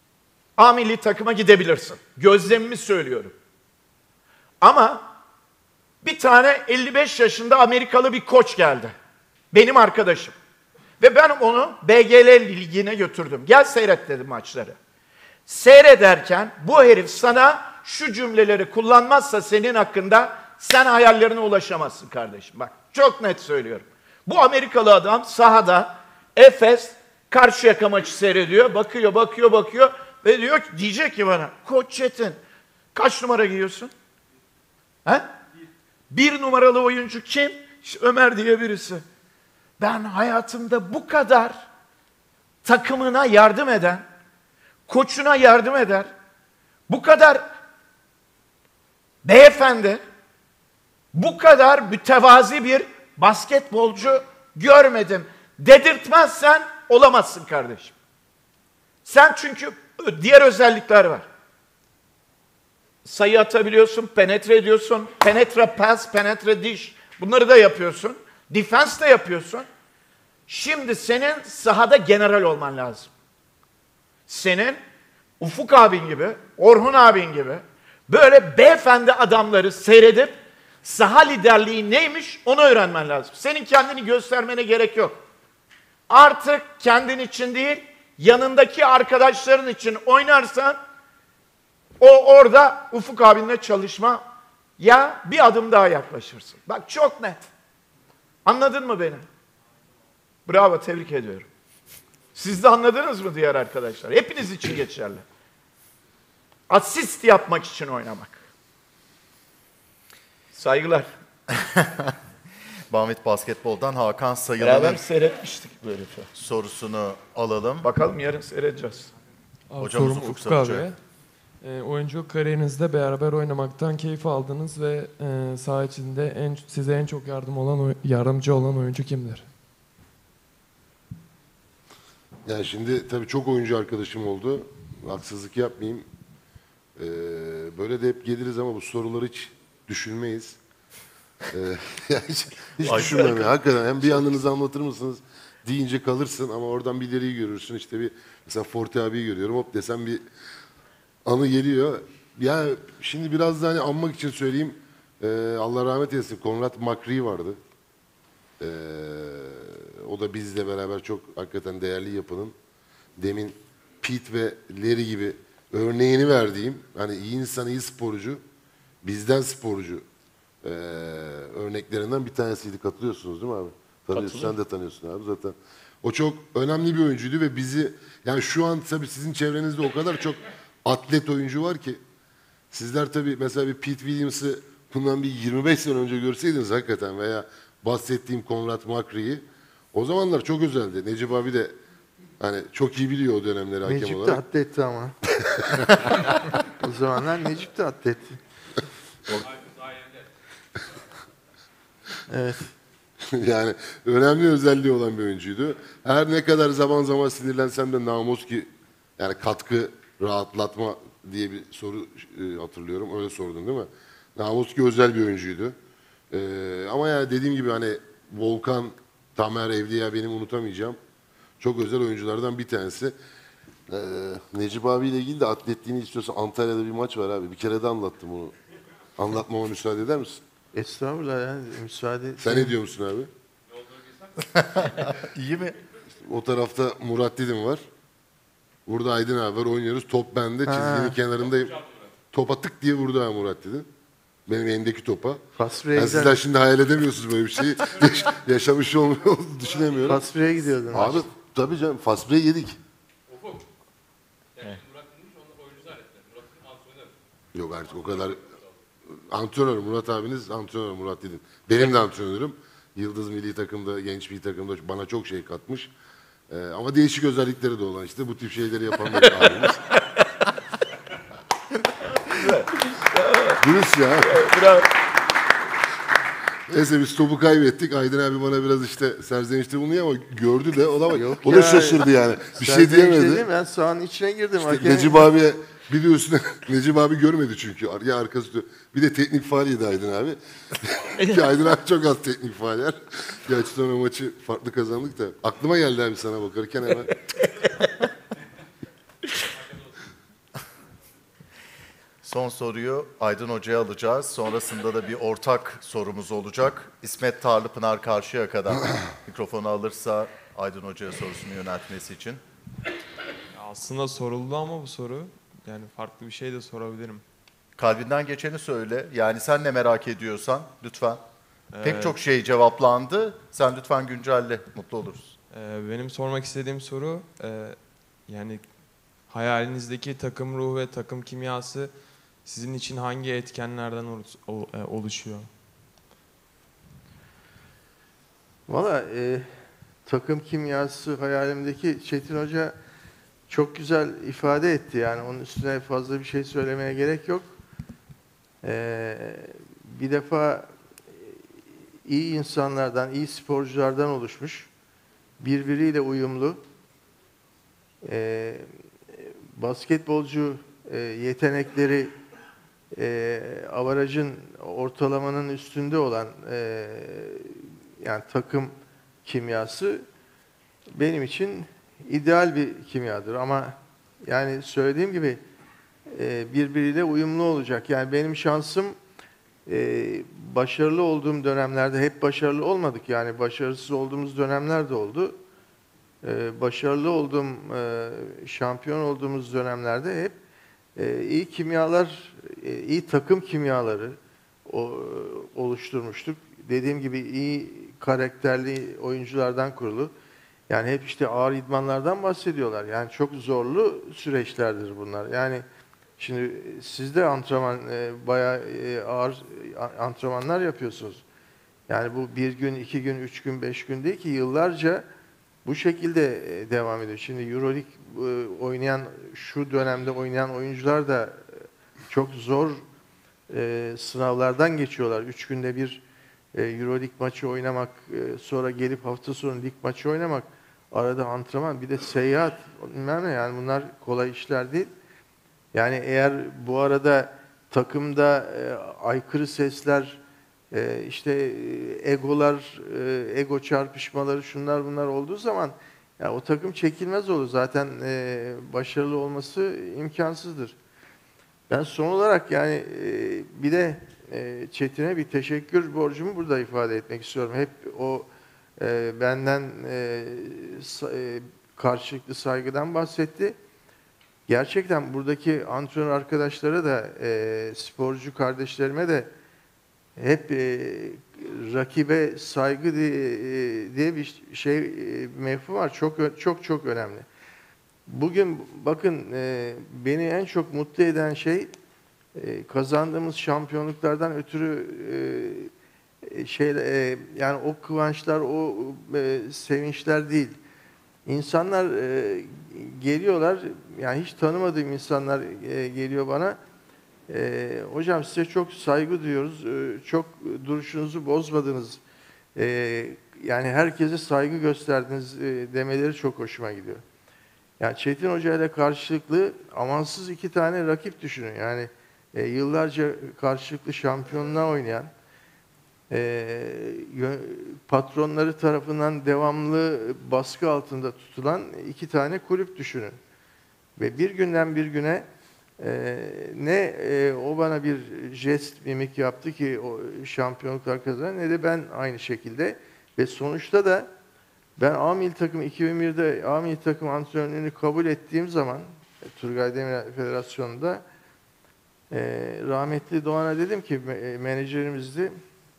A milli takıma gidebilirsin. Gözlemimi söylüyorum. Ama Bir tane elli beş yaşında Amerikalı bir koç geldi. Benim arkadaşım. Ve ben onu B G L ligine götürdüm. Gel seyret dedim maçları. Seyrederken bu herif sana şu cümleleri kullanmazsa senin hakkında sen hayallerine ulaşamazsın kardeşim. Bak çok net söylüyorum. Bu Amerikalı adam sahada Efes Karşıyaka maçı seyrediyor. Bakıyor, bakıyor, bakıyor ve diyor ki, diyecek ki bana, Koç Çetin kaç numara giyiyorsun? He? Bir numaralı oyuncu kim? İşte Ömer diye birisi. Ben hayatımda bu kadar takımına yardım eden, koçuna yardım eder, bu kadar beyefendi, bu kadar mütevazi bir basketbolcu görmedim dedirtmezsen olamazsın kardeşim. Sen çünkü diğer özellikler var. Sayı atabiliyorsun, penetre ediyorsun, penetre pass, penetre dish. Bunları da yapıyorsun. Defense de yapıyorsun. Şimdi senin sahada general olman lazım. Senin Ufuk abin gibi, Orhun abin gibi böyle beyefendi adamları seyredip saha liderliği neymiş onu öğrenmen lazım. Senin kendini göstermene gerek yok. Artık kendin için değil, yanındaki arkadaşların için oynarsan o orada Ufuk abinle çalışma ya bir adım daha yaklaşırsın. Bak çok net. Anladın mı beni? Bravo, tebrik ediyorum. Siz de anladınız mı diğer arkadaşlar? Hepiniz için geçerli. Asist yapmak için oynamak. Saygılar. Bamit Basketbol'dan Hakan Beraber Sayılan'ın seyretmiştik böyle. sorusunu alalım. Bakalım yarın seyredeceğiz. Abi, Hocamızın sorum Ufuk Ufuk abi. Sarıcı. E, oyunculuk kariyerinizde beraber oynamaktan keyif aldınız ve e, saha içinde en, size en çok yardım olan oy- yardımcı olan oyuncu kimdir? Yani şimdi tabii çok oyuncu arkadaşım oldu. Haksızlık yapmayayım. Ee, böyle de hep geliriz ama bu soruları hiç düşünmeyiz. Ee, yani hiç hiç Ay, düşünmem ya. Hakikaten hem bir yanınızı anlatır mısınız deyince kalırsın ama oradan bir ileriyi görürsün. İşte bir mesela Forte abiyi görüyorum. Hop desem bir anı geliyor. Yani şimdi biraz da hani anmak için söyleyeyim. Ee, Allah rahmet eylesin. Konrad McCree vardı. Ee, o da bizle beraber çok hakikaten değerli yapının. Demin Pete ve Larry gibi örneğini verdiğim, hani iyi insan, iyi sporcu, bizden sporcu ee, örneklerinden bir tanesiydi. Katılıyorsunuz değil mi abi? Tanıyorsun, sen de tanıyorsun abi zaten. O çok önemli bir oyuncuydu ve bizi, yani şu an tabii sizin çevrenizde o kadar çok atlet oyuncu var ki, sizler tabii mesela bir Pete Williams'ı bundan bir yirmi beş sene önce görseydiniz hakikaten veya bahsettiğim Konrad McCree'yi, o zamanlar çok özeldi. Necip abi de hani çok iyi biliyor o dönemleri hakem Necip de olarak. atletti ama. O zamanlar Necip de atletti. Evet. Yani önemli özelliği olan bir oyuncuydu. Her ne kadar zaman zaman sinirlensem de namus ki, yani katkı, rahatlatma diye bir soru e, hatırlıyorum. Öyle sordun değil mi? Namus ki özel bir oyuncuydu. E, ama yani dediğim gibi hani Volkan, Tamer, Evliya benim unutamayacağım. Çok özel oyunculardan bir tanesi. Ee, Necip abiyle ilgili de atletliğini istiyorsan Antalya'da bir maç var abi. Bir kere de anlattım onu. Anlatmama müsaade eder misin? Estağfurullah ya, müsaade. Sen ne diyor musun abi? İyi mi? İşte o tarafta Murat Didim var. Burada Aydın abi var, oynuyoruz. Top bende, çizginin kenarındayım. Topa tık diye vurdu ha Murat Didim. Benim elimdeki topa. Fasfre'ye Yani sizler şimdi hayal edemiyorsunuz böyle bir şeyi. Yaş- yaşamış olmuyor, düşünemiyorum. Fasfre'ye gidiyordun. Abi tabii canım, Fasfre'yi yedik. Ufuk. Yani Murat Dinmiş onun oyuncu zannettiler. Murat'ın antrenörü. Yok artık o kadar. Antrenör Murat abiniz, antrenör Murat Didin. Benim de antrenörüm. Yıldız milli takımda, genç milli takımda bana çok şey katmış. Ee, ama değişik özellikleri de olan işte bu tip şeyleri yapan bir abimiz. Dürüst ya. Bravo. Neyse biz topu kaybettik. Aydın abi bana biraz işte serzenişte bulunuyor ama gördü de o da, Yok o da ya. şaşırdı yani. Bir şey Serzenişte diyemedi. değil, ben sahanın içine girdim. İşte Hakem- Necip abiye bir de üstüne Necip abi görmedi çünkü. Ya arkası bir de teknik faal yedi Aydın abi. Ki Aydın abi çok az teknik faal yer. Gerçi sonra maçı farklı kazandık da. Aklıma geldi abi sana bakarken hemen. Son soruyu Aydın Hoca'ya alacağız. Sonrasında da bir ortak sorumuz olacak. İsmet Tarlıpınar Karşıyaka'dan mikrofonu alırsa Aydın Hoca'ya sorusunu yöneltmesi için. Aslında soruldu ama bu soru. Yani farklı bir şey de sorabilirim. Kalbinden geçeni söyle. Yani sen ne merak ediyorsan lütfen. Ee, Pek çok şey cevaplandı. Sen lütfen güncelle. Mutlu oluruz. Ee, benim sormak istediğim soru e, yani hayalinizdeki takım ruhu ve takım kimyası sizin için hangi etkenlerden olu- ol- e, oluşuyor? Valla e, takım kimyası hayalimdeki Çetin Hoca çok güzel ifade etti. Yani onun üstüne fazla bir şey söylemeye gerek yok. E, bir defa iyi insanlardan, iyi sporculardan oluşmuş, birbiriyle uyumlu, e, basketbolcu e, yetenekleri e, avarajın, ortalamanın üstünde olan e, yani takım kimyası benim için ideal bir kimyadır. Ama yani söylediğim gibi e, birbiriyle uyumlu olacak. Yani benim şansım e, başarılı olduğum dönemlerde hep başarılı olmadık. Yani başarısız olduğumuz dönemler de oldu. E, başarılı olduğum, e, şampiyon olduğumuz dönemlerde hep e, iyi kimyalar, e, iyi takım kimyaları o, oluşturmuştuk. Dediğim gibi iyi karakterli oyunculardan kurulu. Yani hep işte ağır idmanlardan bahsediyorlar. Yani çok zorlu süreçlerdir bunlar. Yani şimdi siz de antrenman e, bayağı e, ağır antrenmanlar yapıyorsunuz. Yani bu bir gün, iki gün, üç gün, beş gün değil ki yıllarca bu şekilde e, devam ediyor. Şimdi Euroleague e, oynayan, şu dönemde oynayan oyuncular da çok zor e, sınavlardan geçiyorlar. Üç günde bir e, Euroleague maçı oynamak, e, sonra gelip hafta sonu lig maçı oynamak, arada antrenman, bir de seyahat, bilmem ne, yani bunlar kolay işler değil. Yani eğer bu arada takımda e, aykırı sesler, e, işte e, egolar, e, ego çarpışmaları, şunlar bunlar olduğu zaman ya o takım çekilmez olur. Zaten e, başarılı olması imkansızdır. Ben son olarak yani e, bir de e, Çetin'e bir teşekkür borcumu burada ifade etmek istiyorum. Hep o e, benden e, sa- e, karşılıklı saygıdan bahsetti. Gerçekten buradaki antrenör arkadaşlara da e, sporcu kardeşlerime de hep e, rakibe saygı diye, e, diye bir şey e, mefhum var. Çok çok çok önemli. Bugün bakın e, beni en çok mutlu eden şey e, kazandığımız şampiyonluklardan ötürü e, şey e, yani o kıvançlar, o e, sevinçler değil. İnsanlar e, geliyorlar, yani hiç tanımadığım insanlar e, geliyor bana. E, hocam size çok saygı duyuyoruz, e, çok duruşunuzu bozmadınız. E, yani herkese saygı gösterdiniz e, demeleri çok hoşuma gidiyor. Yani Çetin Hoca ile karşılıklı amansız iki tane rakip düşünün. Yani e, yıllarca karşılıklı şampiyonluğa oynayan, e, patronları tarafından devamlı baskı altında tutulan iki tane kulüp düşünün. Ve bir günden bir güne e, ne e, o bana bir jest, mimik yaptı ki o şampiyonluklar kazanan, ne de ben aynı şekilde. Ve sonuçta da ben A milli takım iki bin birde A milli takım antrenörlüğünü kabul ettiğim zaman Turgay Demirel Federasyonu'nda e, rahmetli Doğan'a dedim ki e, menajerimizdi.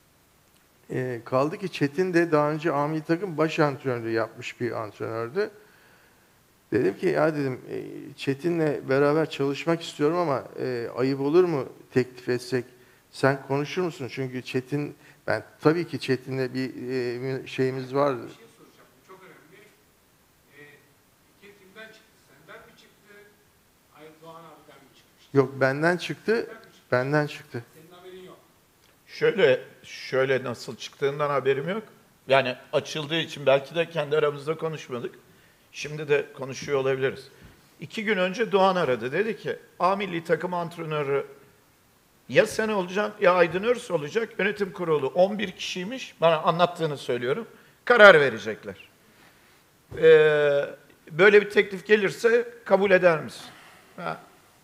E, kaldı ki Çetin de daha önce A milli takım baş antrenörlüğü yapmış bir antrenördü. Dedim ki ya dedim e, Çetin'le beraber çalışmak istiyorum ama e, ayıp olur mu teklif etsek? Sen konuşur musun? Çünkü Çetin, ben tabii ki Çetin'le bir e, şeyimiz var. Çok önemli. Ee, fikir kimden çıktı? Senden mi çıktı? Ayıp Doğan abiden mi çıkmıştı? Yok, benden çıktı. Benden çıktı. Senin haberin yok. Şöyle, şöyle nasıl çıktığından haberim yok. Yani açıldığı için belki de kendi aramızda konuşmadık. Şimdi de konuşuyor olabiliriz. İki gün önce Doğan aradı. Dedi ki A milli takım antrenörü ya sen olacaksın ya Aydın Örs olacak. Yönetim kurulu on bir kişiymiş. Bana anlattığını söylüyorum. Karar verecekler. Ee, böyle bir teklif gelirse kabul eder misin? Ha,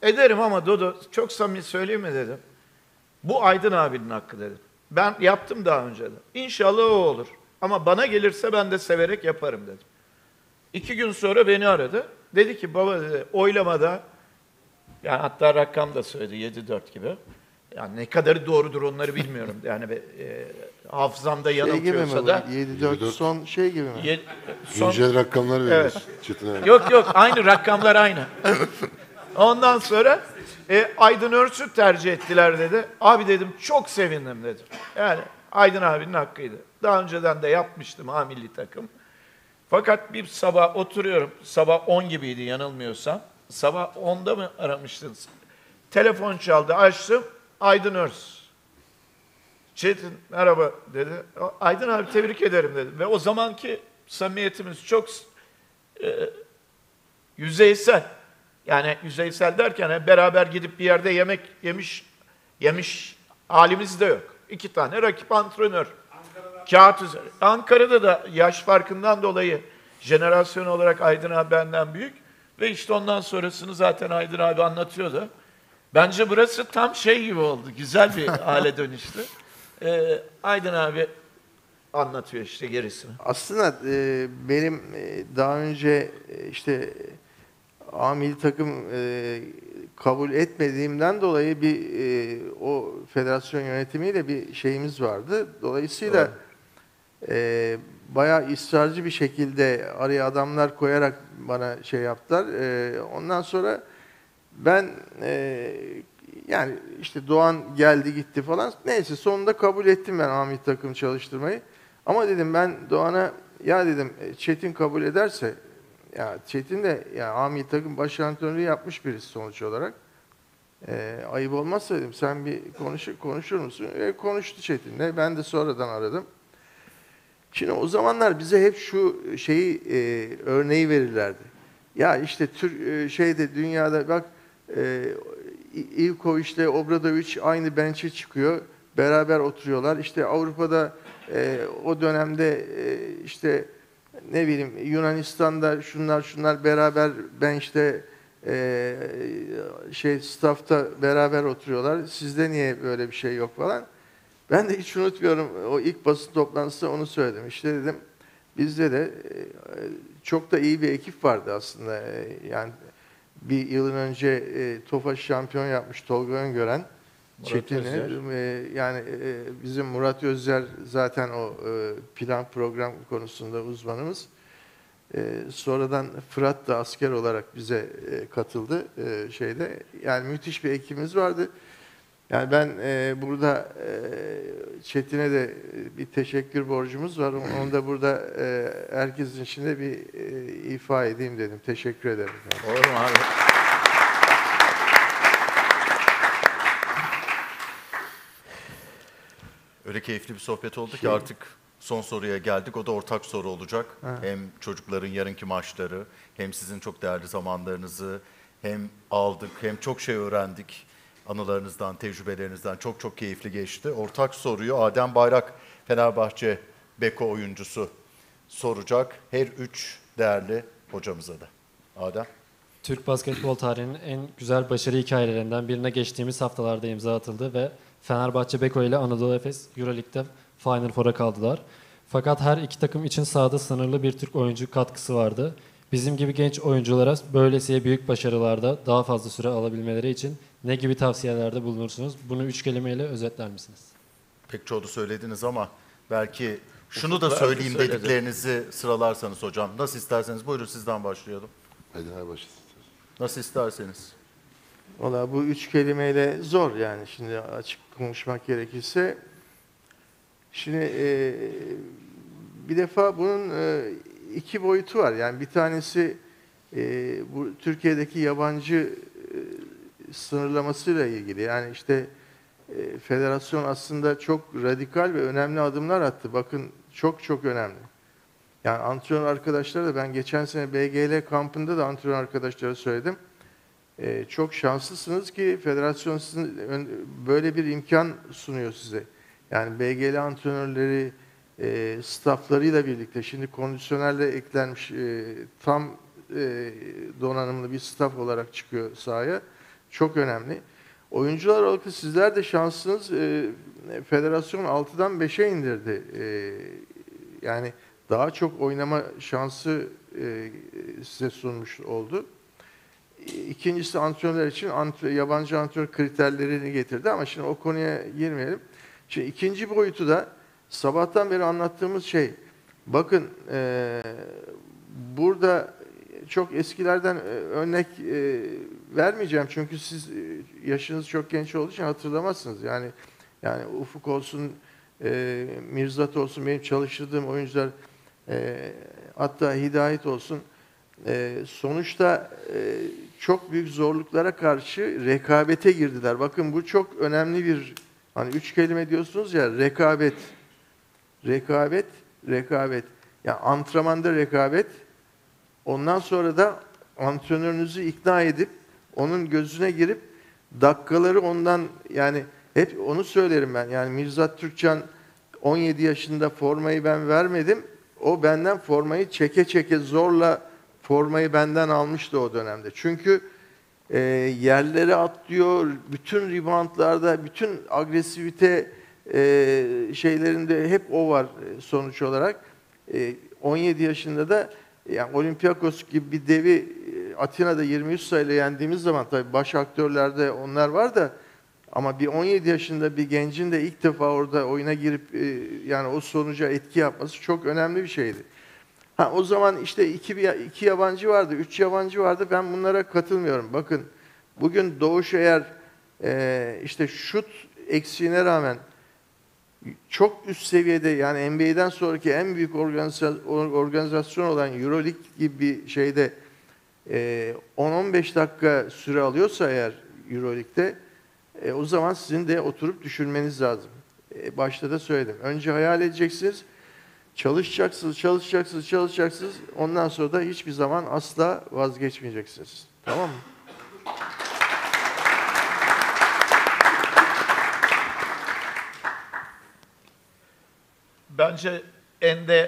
Ederim ama Dodo çok samimi söyleyeyim mi dedim. Bu Aydın abinin hakkı dedim. Ben yaptım daha önce de. İnşallah o olur. Ama bana gelirse ben de severek yaparım dedim. İki gün sonra beni aradı. Dedi ki baba dedi oylamada, yani hatta rakam da söyledi yedi dört gibi. Yani ne kadarı doğrudur onları bilmiyorum. Yani e, hafızamda yanıltıyorsa şey da. yedi dört son şey gibi mi? Ye, son, Güncel rakamlar veriyoruz. Evet. Çetin abi. Yok yok aynı rakamlar aynı. Ondan sonra e, Aydın Örs'ü tercih ettiler dedi. Abi dedim çok sevindim dedim. Yani Aydın abinin hakkıydı. Daha önceden de yapmıştım A milli takım. Fakat bir sabah oturuyorum. Sabah on gibiydi yanılmıyorsam. Sabah onda mı aramıştınız? Telefon çaldı açtım. Aydın Örs. Çetin merhaba dedi. Aydın abi tebrik ederim dedi. Ve o zamanki samimiyetimiz çok e, yüzeysel. Yani yüzeysel derken yani beraber gidip bir yerde yemek yemiş yemiş halimiz de yok. İki tane rakip antrenör. Kağıt üzeri. Ankara'da da yaş farkından dolayı jenerasyon olarak Aydın abi benden büyük. Ve işte ondan sonrasını zaten Aydın abi anlatıyordu. Bence burası tam şey gibi oldu. Güzel bir hale dönüştü. Ee, Aydın abi anlatıyor işte gerisini. Aslında e, benim e, daha önce e, işte A milli takım e, kabul etmediğimden dolayı bir e, o federasyon yönetimiyle bir şeyimiz vardı. Dolayısıyla e, bayağı ısrarcı bir şekilde araya adamlar koyarak bana şey yaptılar. E, ondan sonra ben e, yani işte Doğan geldi gitti falan. Neyse sonunda kabul ettim ben A milli takım çalıştırmayı. Ama dedim ben Doğan'a ya dedim Çetin kabul ederse ya Çetin de ya A milli takım baş antrenörlüğü yapmış birisi sonuç olarak. E, ayıp olmazsa dedim sen bir konuş, konuşur musun? E, konuştu Çetin'le. Ben de sonradan aradım. Şimdi o zamanlar bize hep şu şeyi e, örneği verirlerdi. Ya işte Tür e, şeyde dünyada bak e, Ivkovic ile Obradovic aynı bench'e çıkıyor. Beraber oturuyorlar. İşte Avrupa'da e, o dönemde e, işte ne bileyim Yunanistan'da şunlar şunlar beraber bench'te e, şey staff'ta beraber oturuyorlar. Sizde niye böyle bir şey yok falan. Ben de hiç unutmuyorum. O ilk basın toplantısında onu söyledim. İşte dedim bizde de çok da iyi bir ekip vardı aslında. Yani bir yılın önce e, Tofaş şampiyon yapmış Tolga Öngören. Çetin'i e, yani e, bizim Murat Özyer zaten o e, plan program konusunda uzmanımız. E, sonradan Fırat da asker olarak bize e, katıldı e, şeyde. Yani müthiş bir ekibimiz vardı. Yani ben e, burada e, Çetin'e de bir teşekkür borcumuz var. Onu da burada e, herkesin içinde bir e, ifa edeyim dedim. Teşekkür ederim. Olur mu abi? Öyle keyifli bir sohbet oldu Şey- ki artık son soruya geldik. O da ortak soru olacak. Ha. Hem çocukların yarınki maçları, hem sizin çok değerli zamanlarınızı hem aldık, hem çok şey öğrendik. Anılarınızdan, tecrübelerinizden çok çok keyifli geçti. Ortak soruyu Adem Bayrak, Fenerbahçe Beko oyuncusu soracak. Her üç değerli hocamıza da. Adem. Türk basketbol tarihinin en güzel başarı hikayelerinden birine geçtiğimiz haftalarda imza atıldı ve Fenerbahçe Beko ile Anadolu Efes Euroleague'de Final Four'a kaldılar. Fakat her iki takım için sahada sınırlı bir Türk oyuncu katkısı vardı. Bizim gibi genç oyunculara böylesiye büyük başarılarda daha fazla süre alabilmeleri için ne gibi tavsiyelerde bulunursunuz? Bunu üç kelimeyle özetler misiniz? Pek çoğunu söylediniz ama belki şunu da Ufuk söyleyeyim söyledi. dediklerinizi sıralarsanız hocam. Nasıl isterseniz. Buyurun sizden başlayalım. Hadi her başlasın. Nasıl isterseniz. Valla bu üç kelimeyle zor yani şimdi açık konuşmak gerekirse. Şimdi e, bir defa bunun e, iki boyutu var. Yani bir tanesi e, bu Türkiye'deki yabancı e, sınırlamasıyla ilgili. Yani işte e, federasyon aslında çok radikal ve önemli adımlar attı. Bakın çok çok önemli. Yani antrenör arkadaşlara da ben geçen sene B G L kampında da antrenör arkadaşlara söyledim. Ee, çok şanslısınız ki federasyon sizin ön- böyle bir imkan sunuyor size. Yani B G L antrenörleri e, stafflarıyla birlikte şimdi kondisyonerle eklenmiş e, tam e, donanımlı bir staff olarak çıkıyor sahaya. çok önemli. Oyuncular olarak sizler de şanslısınız. E, federasyon altıdan beşe indirdi. E, yani daha çok oynama şansı e, size sunmuş oldu. İkincisi antrenörler için antre, yabancı antrenör kriterlerini getirdi ama şimdi o konuya girmeyelim. Şimdi ikinci boyutu da sabahtan beri anlattığımız şey. Bakın e, burada çok eskilerden örnek e, vermeyeceğim çünkü siz yaşınız çok genç olduğu için hatırlamazsınız. Yani yani Ufuk olsun, e, Mirzat olsun, benim çalıştırdığım oyuncular, e, hatta Hidayet olsun. E, sonuçta e, çok büyük zorluklara karşı rekabete girdiler. Bakın bu çok önemli bir, hani üç kelime diyorsunuz ya, rekabet, rekabet, rekabet. Yani antrenmanda rekabet. Ondan sonra da antrenörünüzü ikna edip onun gözüne girip dakikaları ondan, yani hep onu söylerim ben. Yani Mirzat Türkcan on yedi yaşında formayı ben vermedim. O benden formayı çeke çeke zorla formayı benden almıştı o dönemde. Çünkü e, yerlere atlıyor, bütün reboundlarda, bütün agresivite e, şeylerinde hep o var sonuç olarak. E, on yedi yaşında da yani Olympiakos gibi bir devi Atina'da yirmi üç sayıyla yendiğimiz zaman, tabii baş aktörlerde onlar var da, ama bir on yedi yaşında bir gencin de ilk defa orada oyuna girip e, yani o sonuca etki yapması çok önemli bir şeydi. Ha, o zaman işte iki, iki yabancı vardı, üç yabancı vardı. Ben bunlara katılmıyorum. Bakın bugün Doğuş eğer e, işte şut eksiğine rağmen çok üst seviyede, yani N B A'den sonraki en büyük organizasyon, organizasyon olan Euroleague gibi bir şeyde e, on on beş dakika süre alıyorsa eğer Euroleague'de, e, o zaman sizin de oturup düşünmeniz lazım. E, başta da söyledim. Önce hayal edeceksiniz. Çalışacaksınız, çalışacaksınız, çalışacaksınız. Ondan sonra da hiçbir zaman asla vazgeçmeyeceksiniz. Tamam mı? Bence en de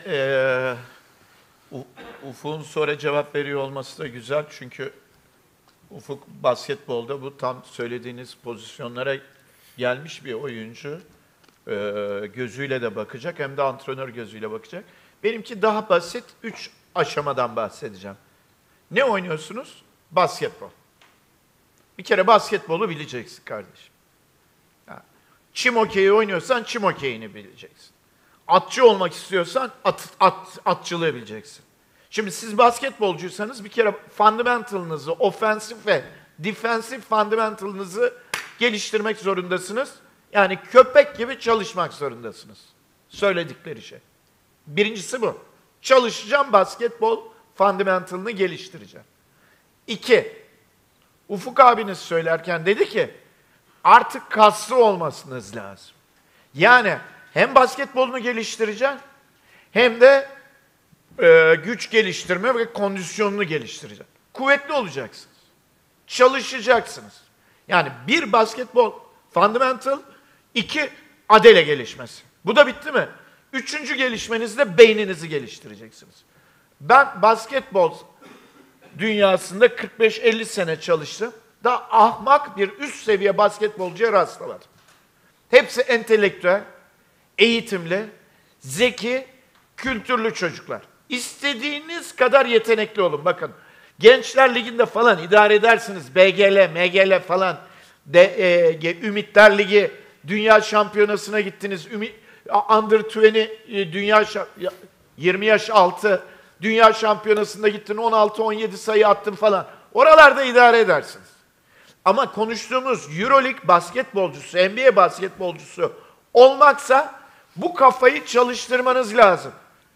e, Ufuk'un soruya cevap veriyor olması da güzel. Çünkü Ufuk basketbolda bu tam söylediğiniz pozisyonlara gelmiş bir oyuncu. E, gözüyle de bakacak, hem de antrenör gözüyle bakacak. Benimki daha basit, üç aşamadan bahsedeceğim. Ne oynuyorsunuz? Basketbol. Bir kere basketbolu bileceksin kardeşim. Yani, çim okeyi oynuyorsan çim okeyini bileceksin. Atçı olmak istiyorsan at, at, atçılığı bileceksin. Şimdi siz basketbolcuysanız bir kere fundamentalınızı, offensive ve defensive fundamentalınızı geliştirmek zorundasınız. Yani köpek gibi çalışmak zorundasınız. Söyledikleri şey. Birincisi bu. Çalışacağım, basketbol fundamentalını geliştireceğim. İki, Ufuk abiniz söylerken dedi ki artık kaslı olmasınız lazım. Yani hem basketbolunu geliştireceksin hem de e, güç geliştirme ve kondisyonunu geliştireceksin. Kuvvetli olacaksınız. Çalışacaksınız. Yani bir basketbol fundamental, iki adele gelişmesi. Bu da bitti mi? Üçüncü gelişmenizde beyninizi geliştireceksiniz. Ben basketbol dünyasında kırk beş elli sene çalıştım. Daha ahmak bir üst seviye basketbolcuya rastlamadım. Hepsi entelektüel, eğitimli, zeki, kültürlü çocuklar. İstediğiniz kadar yetenekli olun. Bakın, Gençler Ligi'nde falan idare edersiniz. B G L, M G L falan. De, e, Ümitler Ligi, Dünya Şampiyonası'na gittiniz. Ümit, Under yirmi, Dünya yirmi yaş altı, Dünya Şampiyonası'nda gittin, on altı on yedi sayı attın falan. Oralarda idare edersiniz. Ama konuştuğumuz Euroleague basketbolcusu, N B A basketbolcusu olmaksa bu kafayı çalıştırmanız lazım.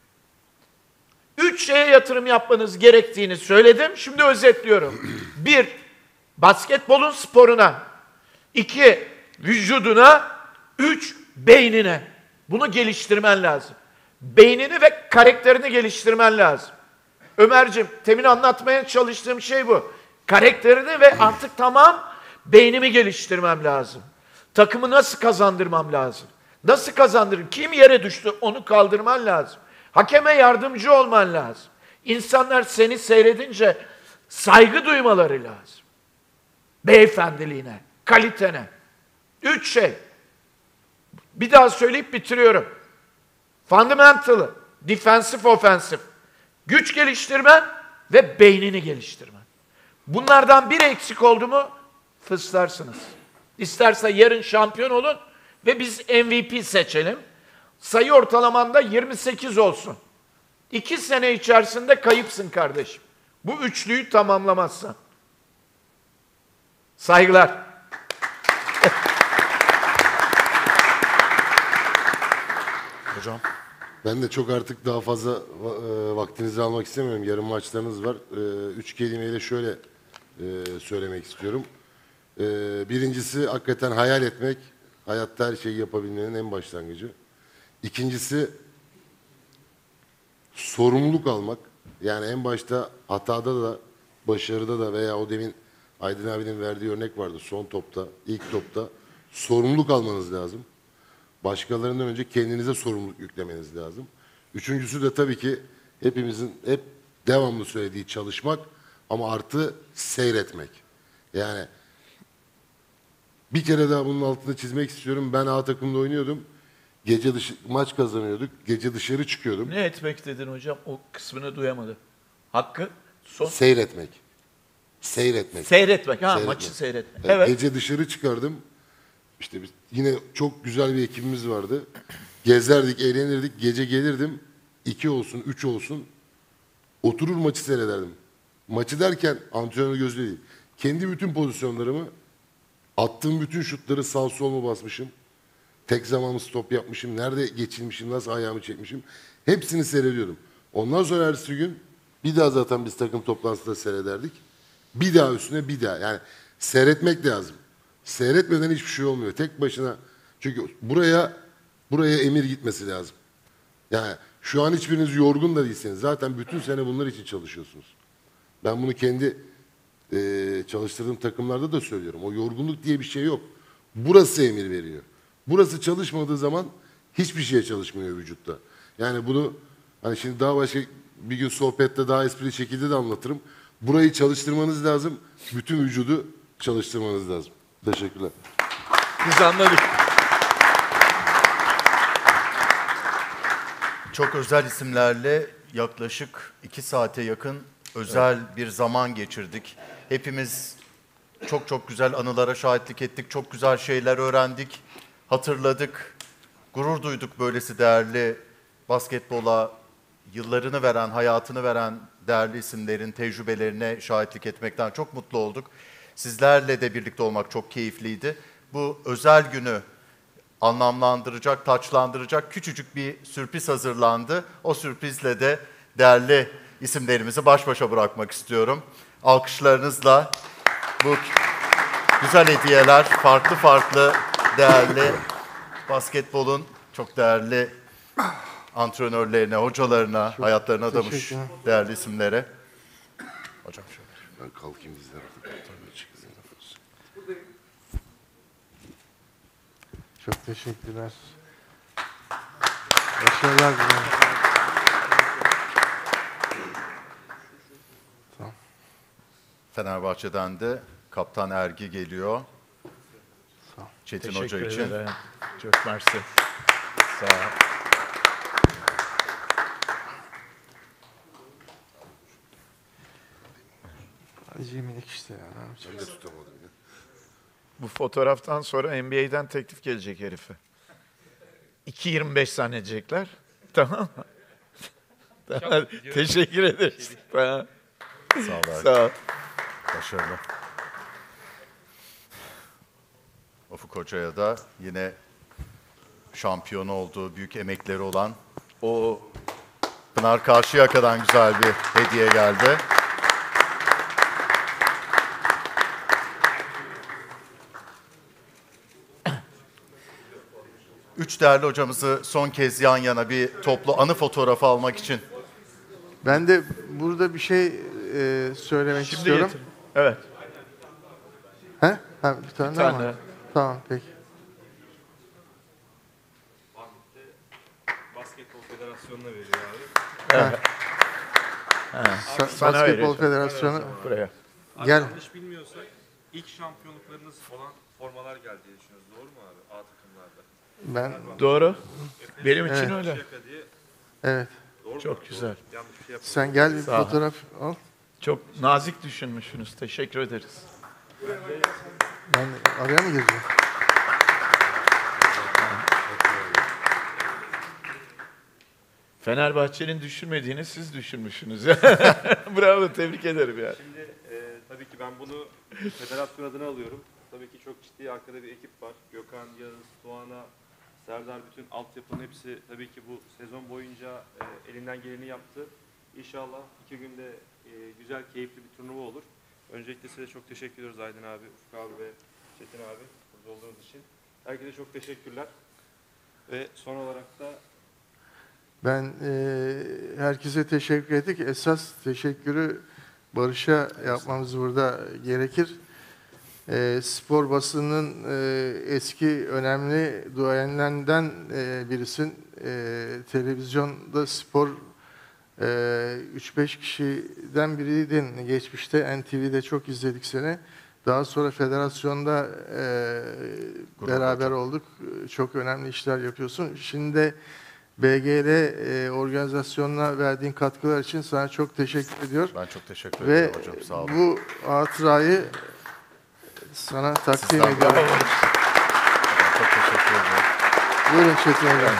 Üç şeye yatırım yapmanız gerektiğini söyledim. Şimdi özetliyorum. Bir, basketbolun sporuna. İki, vücuduna. Üç, beynine. Bunu geliştirmen lazım. Beynini ve karakterini geliştirmen lazım. Ömerciğim, temin anlatmaya çalıştığım şey bu. Karakterini ve artık tamam, beynimi geliştirmem lazım. Takımı nasıl kazandırmam lazım? Nasıl kazandırırım? Kim yere düştü onu kaldırman lazım. Hakeme yardımcı olman lazım. İnsanlar seni seyredince saygı duymaları lazım. beyefendiliğine, kalitene. Üç şey. Bir daha söyleyip bitiriyorum. Fundamental'ı, defensive, offensive. Güç geliştirmen ve beynini geliştirmen. Bunlardan biri eksik oldu mu fıslarsınız. İsterse yarın şampiyon olun ve biz M V P seçelim. Sayı ortalamanda yirmi sekiz olsun. İki sene içerisinde kayıpsın kardeşim. Bu üçlüyü tamamlamazsan. Saygılar. Hocam. Ben de çok artık daha fazla va- e, vaktinizi almak istemiyorum. Yarın maçlarınız var. E, Üç kelimeyle şöyle e, söylemek istiyorum. E, Birincisi hakikaten hayal etmek. Hayatta her şeyi yapabilmenin en başlangıcı. İkincisi sorumluluk almak. Yani en başta hatada da, başarıda da veya o demin Aydın abinin verdiği örnek vardı. Son topta, ilk topta sorumluluk almanız lazım. Başkalarından önce kendinize sorumluluk yüklemeniz lazım. Üçüncüsü de tabii ki hepimizin hep devamlı söylediği çalışmak ama artı seyretmek. Yani bir kere daha bunun altını çizmek istiyorum. Ben A takımda oynuyordum. Gece dışı maç kazanıyorduk. Gece dışarı çıkıyordum. Ne etmek dedin hocam? O kısmını duyamadım. Hakkı son. Seyretmek. Seyretmek. Seyretmek. Ha, maçı seyretmek. Evet. Evet. Gece dışarı çıkardım. İşte biz, yine çok güzel bir ekibimiz vardı. Gezerdik, eğlenirdik. Gece gelirdim. iki olsun, üç olsun. Oturur maçı seyrederdim. Maçı derken antrenör gözü değil. Kendi bütün pozisyonlarımı, attığım bütün şutları sağ sol mu basmışım. Tek zamanlı stop yapmışım. Nerede geçilmişim, nasıl ayağımı çekmişim. Hepsini seyrediyordum. Ondan sonra ertesi gün bir daha zaten biz takım toplantısında seyrederdik. Bir daha üstüne bir daha. Yani seyretmek lazım. Seyretmeden hiçbir şey olmuyor. Tek başına. Çünkü buraya buraya emir gitmesi lazım. Yani şu an hiçbiriniz yorgun da değilsiniz. Zaten bütün sene bunlar için çalışıyorsunuz. Ben bunu kendi e, çalıştırdığım takımlarda da söylüyorum. O yorgunluk diye bir şey yok. Burası emir veriyor. Burası çalışmadığı zaman hiçbir şeye çalışmıyor vücutta. Yani bunu hani şimdi daha başka bir gün sohbette daha esprili şekilde de anlatırım. Burayı çalıştırmanız lazım. Bütün vücudu çalıştırmanız lazım. Teşekkürler. Biz anladık. Çok özel isimlerle yaklaşık iki saate yakın özel bir zaman geçirdik. Hepimiz çok çok güzel anılara şahitlik ettik. Çok güzel şeyler öğrendik, hatırladık. Gurur duyduk böylesi değerli basketbola yıllarını veren, hayatını veren değerli isimlerin tecrübelerine şahitlik etmekten çok mutlu olduk. Sizlerle de birlikte olmak çok keyifliydi. Bu özel günü anlamlandıracak, taçlandıracak küçücük bir sürpriz hazırlandı. O sürprizle de değerli isimlerimizi baş başa bırakmak istiyorum. Alkışlarınızla bu güzel hediyeler, farklı farklı değerli basketbolun çok değerli antrenörlerine, hocalarına, çok hayatlarına adamış değerli isimlere. Hocam şöyle. Ben kalkayım dizler. Çok teşekkürler. Başarılar dilerim. Tamam. Fenerbahçe'den de Kaptan Ergi geliyor. Çetin Teşekkür Hoca için. ederim. Çok mersi. Sağ ol. Acemilik işte ya. Ne yapacağız? Ben de tutamadım ya. Bu fotoğraftan sonra N B A'den teklif gelecek herife. iki yirmi beş zannedecekler. Tamam mı? Tamam. Teşekkür ederiz. Tamam. Sağ ol. Sağ ol. Başarılı. Ufuk Hoca'ya da yine şampiyonu olduğu, büyük emekleri olan o Pınar Karşıyaka'dan güzel bir hediye geldi. Üç değerli hocamızı son kez yan yana bir toplu anı fotoğrafı almak için. Ben de burada bir şey e, söylemek Şimdi istiyorum. getirin. Evet. He? Ha, bir tane Bir daha tane. mı? Tamam, peki. Basketbol Federasyonu'na veriyor abi. Evet. Ha. Sana Basketbol veriyorsun. Federasyonu. Buraya. Gel. Yanlış bilmiyorsak ilk şampiyonluklarınız olan formalar geldi diye düşünüyoruz. Doğru mu abi? A takımlarda. Ben Doğru. Efes, Benim için Evet. öyle. Şaka diye. Evet. Doğru mu? Çok Doğru. güzel. Yanlış bir şey yapmadım. Sen gel bir Sağ ol. fotoğraf al. Çok nazik düşünmüşsünüz. Teşekkür ederiz. Ben araya mı gireceğim? Fenerbahçe'nin düşünmediğini siz düşünmüşsünüz. Bravo, tebrik ederim ya. Şimdi e, tabii ki ben bunu federasyon adına alıyorum. Tabii ki çok ciddi arkada bir ekip var. Gökhan, Yağız, Doğan'a, Serdar, bütün altyapının hepsi tabii ki bu sezon boyunca e, elinden geleni yaptı. İnşallah iki günde e, güzel, keyifli bir turnuva olur. Öncelikle size çok teşekkür ediyoruz Aydın abi, Ufuk abi ve Çetin abi burada olduğunuz için. Herkese çok teşekkürler. Ve son olarak da Ben e, herkese teşekkür ettik. Esas teşekkürü Barış'a yapmamız burada gerekir. E, spor basının e, eski önemli duayenlerinden e, birisin. E, televizyonda spor e, üç beş kişiden biriydin geçmişte. N T V'de çok izledik seni. Daha sonra federasyonda e, beraber olduk. Çok önemli işler yapıyorsun. Şimdi de B G L e, organizasyonuna verdiğin katkılar için sana çok teşekkür ediyor. Ben çok teşekkür Ve ederim hocam. Sağ olun. bu hatırayı sana takdim Sizden ediyorum. bravo. Çok teşekkür ederim. Buyurun Çetin Hocam.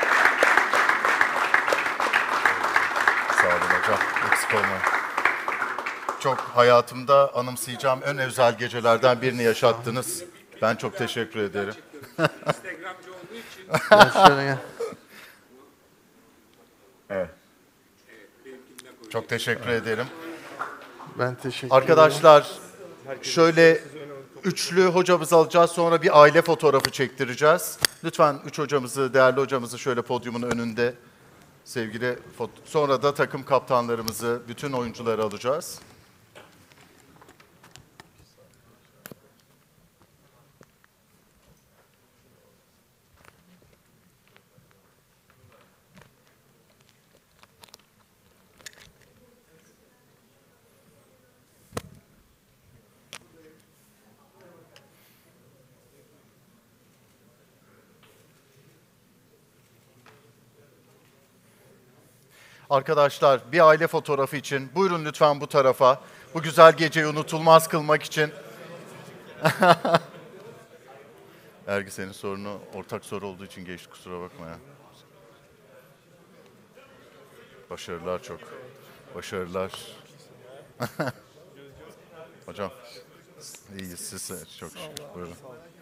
Sağ olun hocam. Eksik olmayın. Çok hayatımda anımsayacağım en özel gecelerden birini yaşattınız. Ben çok teşekkür ederim. Instagramcı olduğu için. Gel şöyle gel. Evet. Çok teşekkür ederim. Ben teşekkür Arkadaşlar şöyle üçlü hocamızı alacağız, sonra bir aile fotoğrafı çektireceğiz. Lütfen üç hocamızı, değerli hocamızı şöyle podyumun önünde sevgili foto- sonra da takım kaptanlarımızı, bütün oyuncuları alacağız. Arkadaşlar bir aile fotoğrafı için buyurun lütfen bu tarafa. Bu güzel geceyi unutulmaz kılmak için. Ergi senin sorunu ortak soru olduğu için geçti, kusura bakma ya. Başarılar çok. Başarılar. Hocam iyiyiz, siz çok şükür. Buyurun.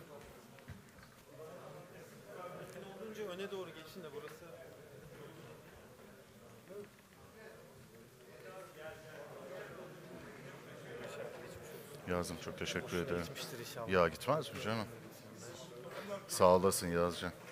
Öne doğru geçin de burası. Yazım çok teşekkür ederim. Ya gitmez mi canım? Sağ olasın Yazcan.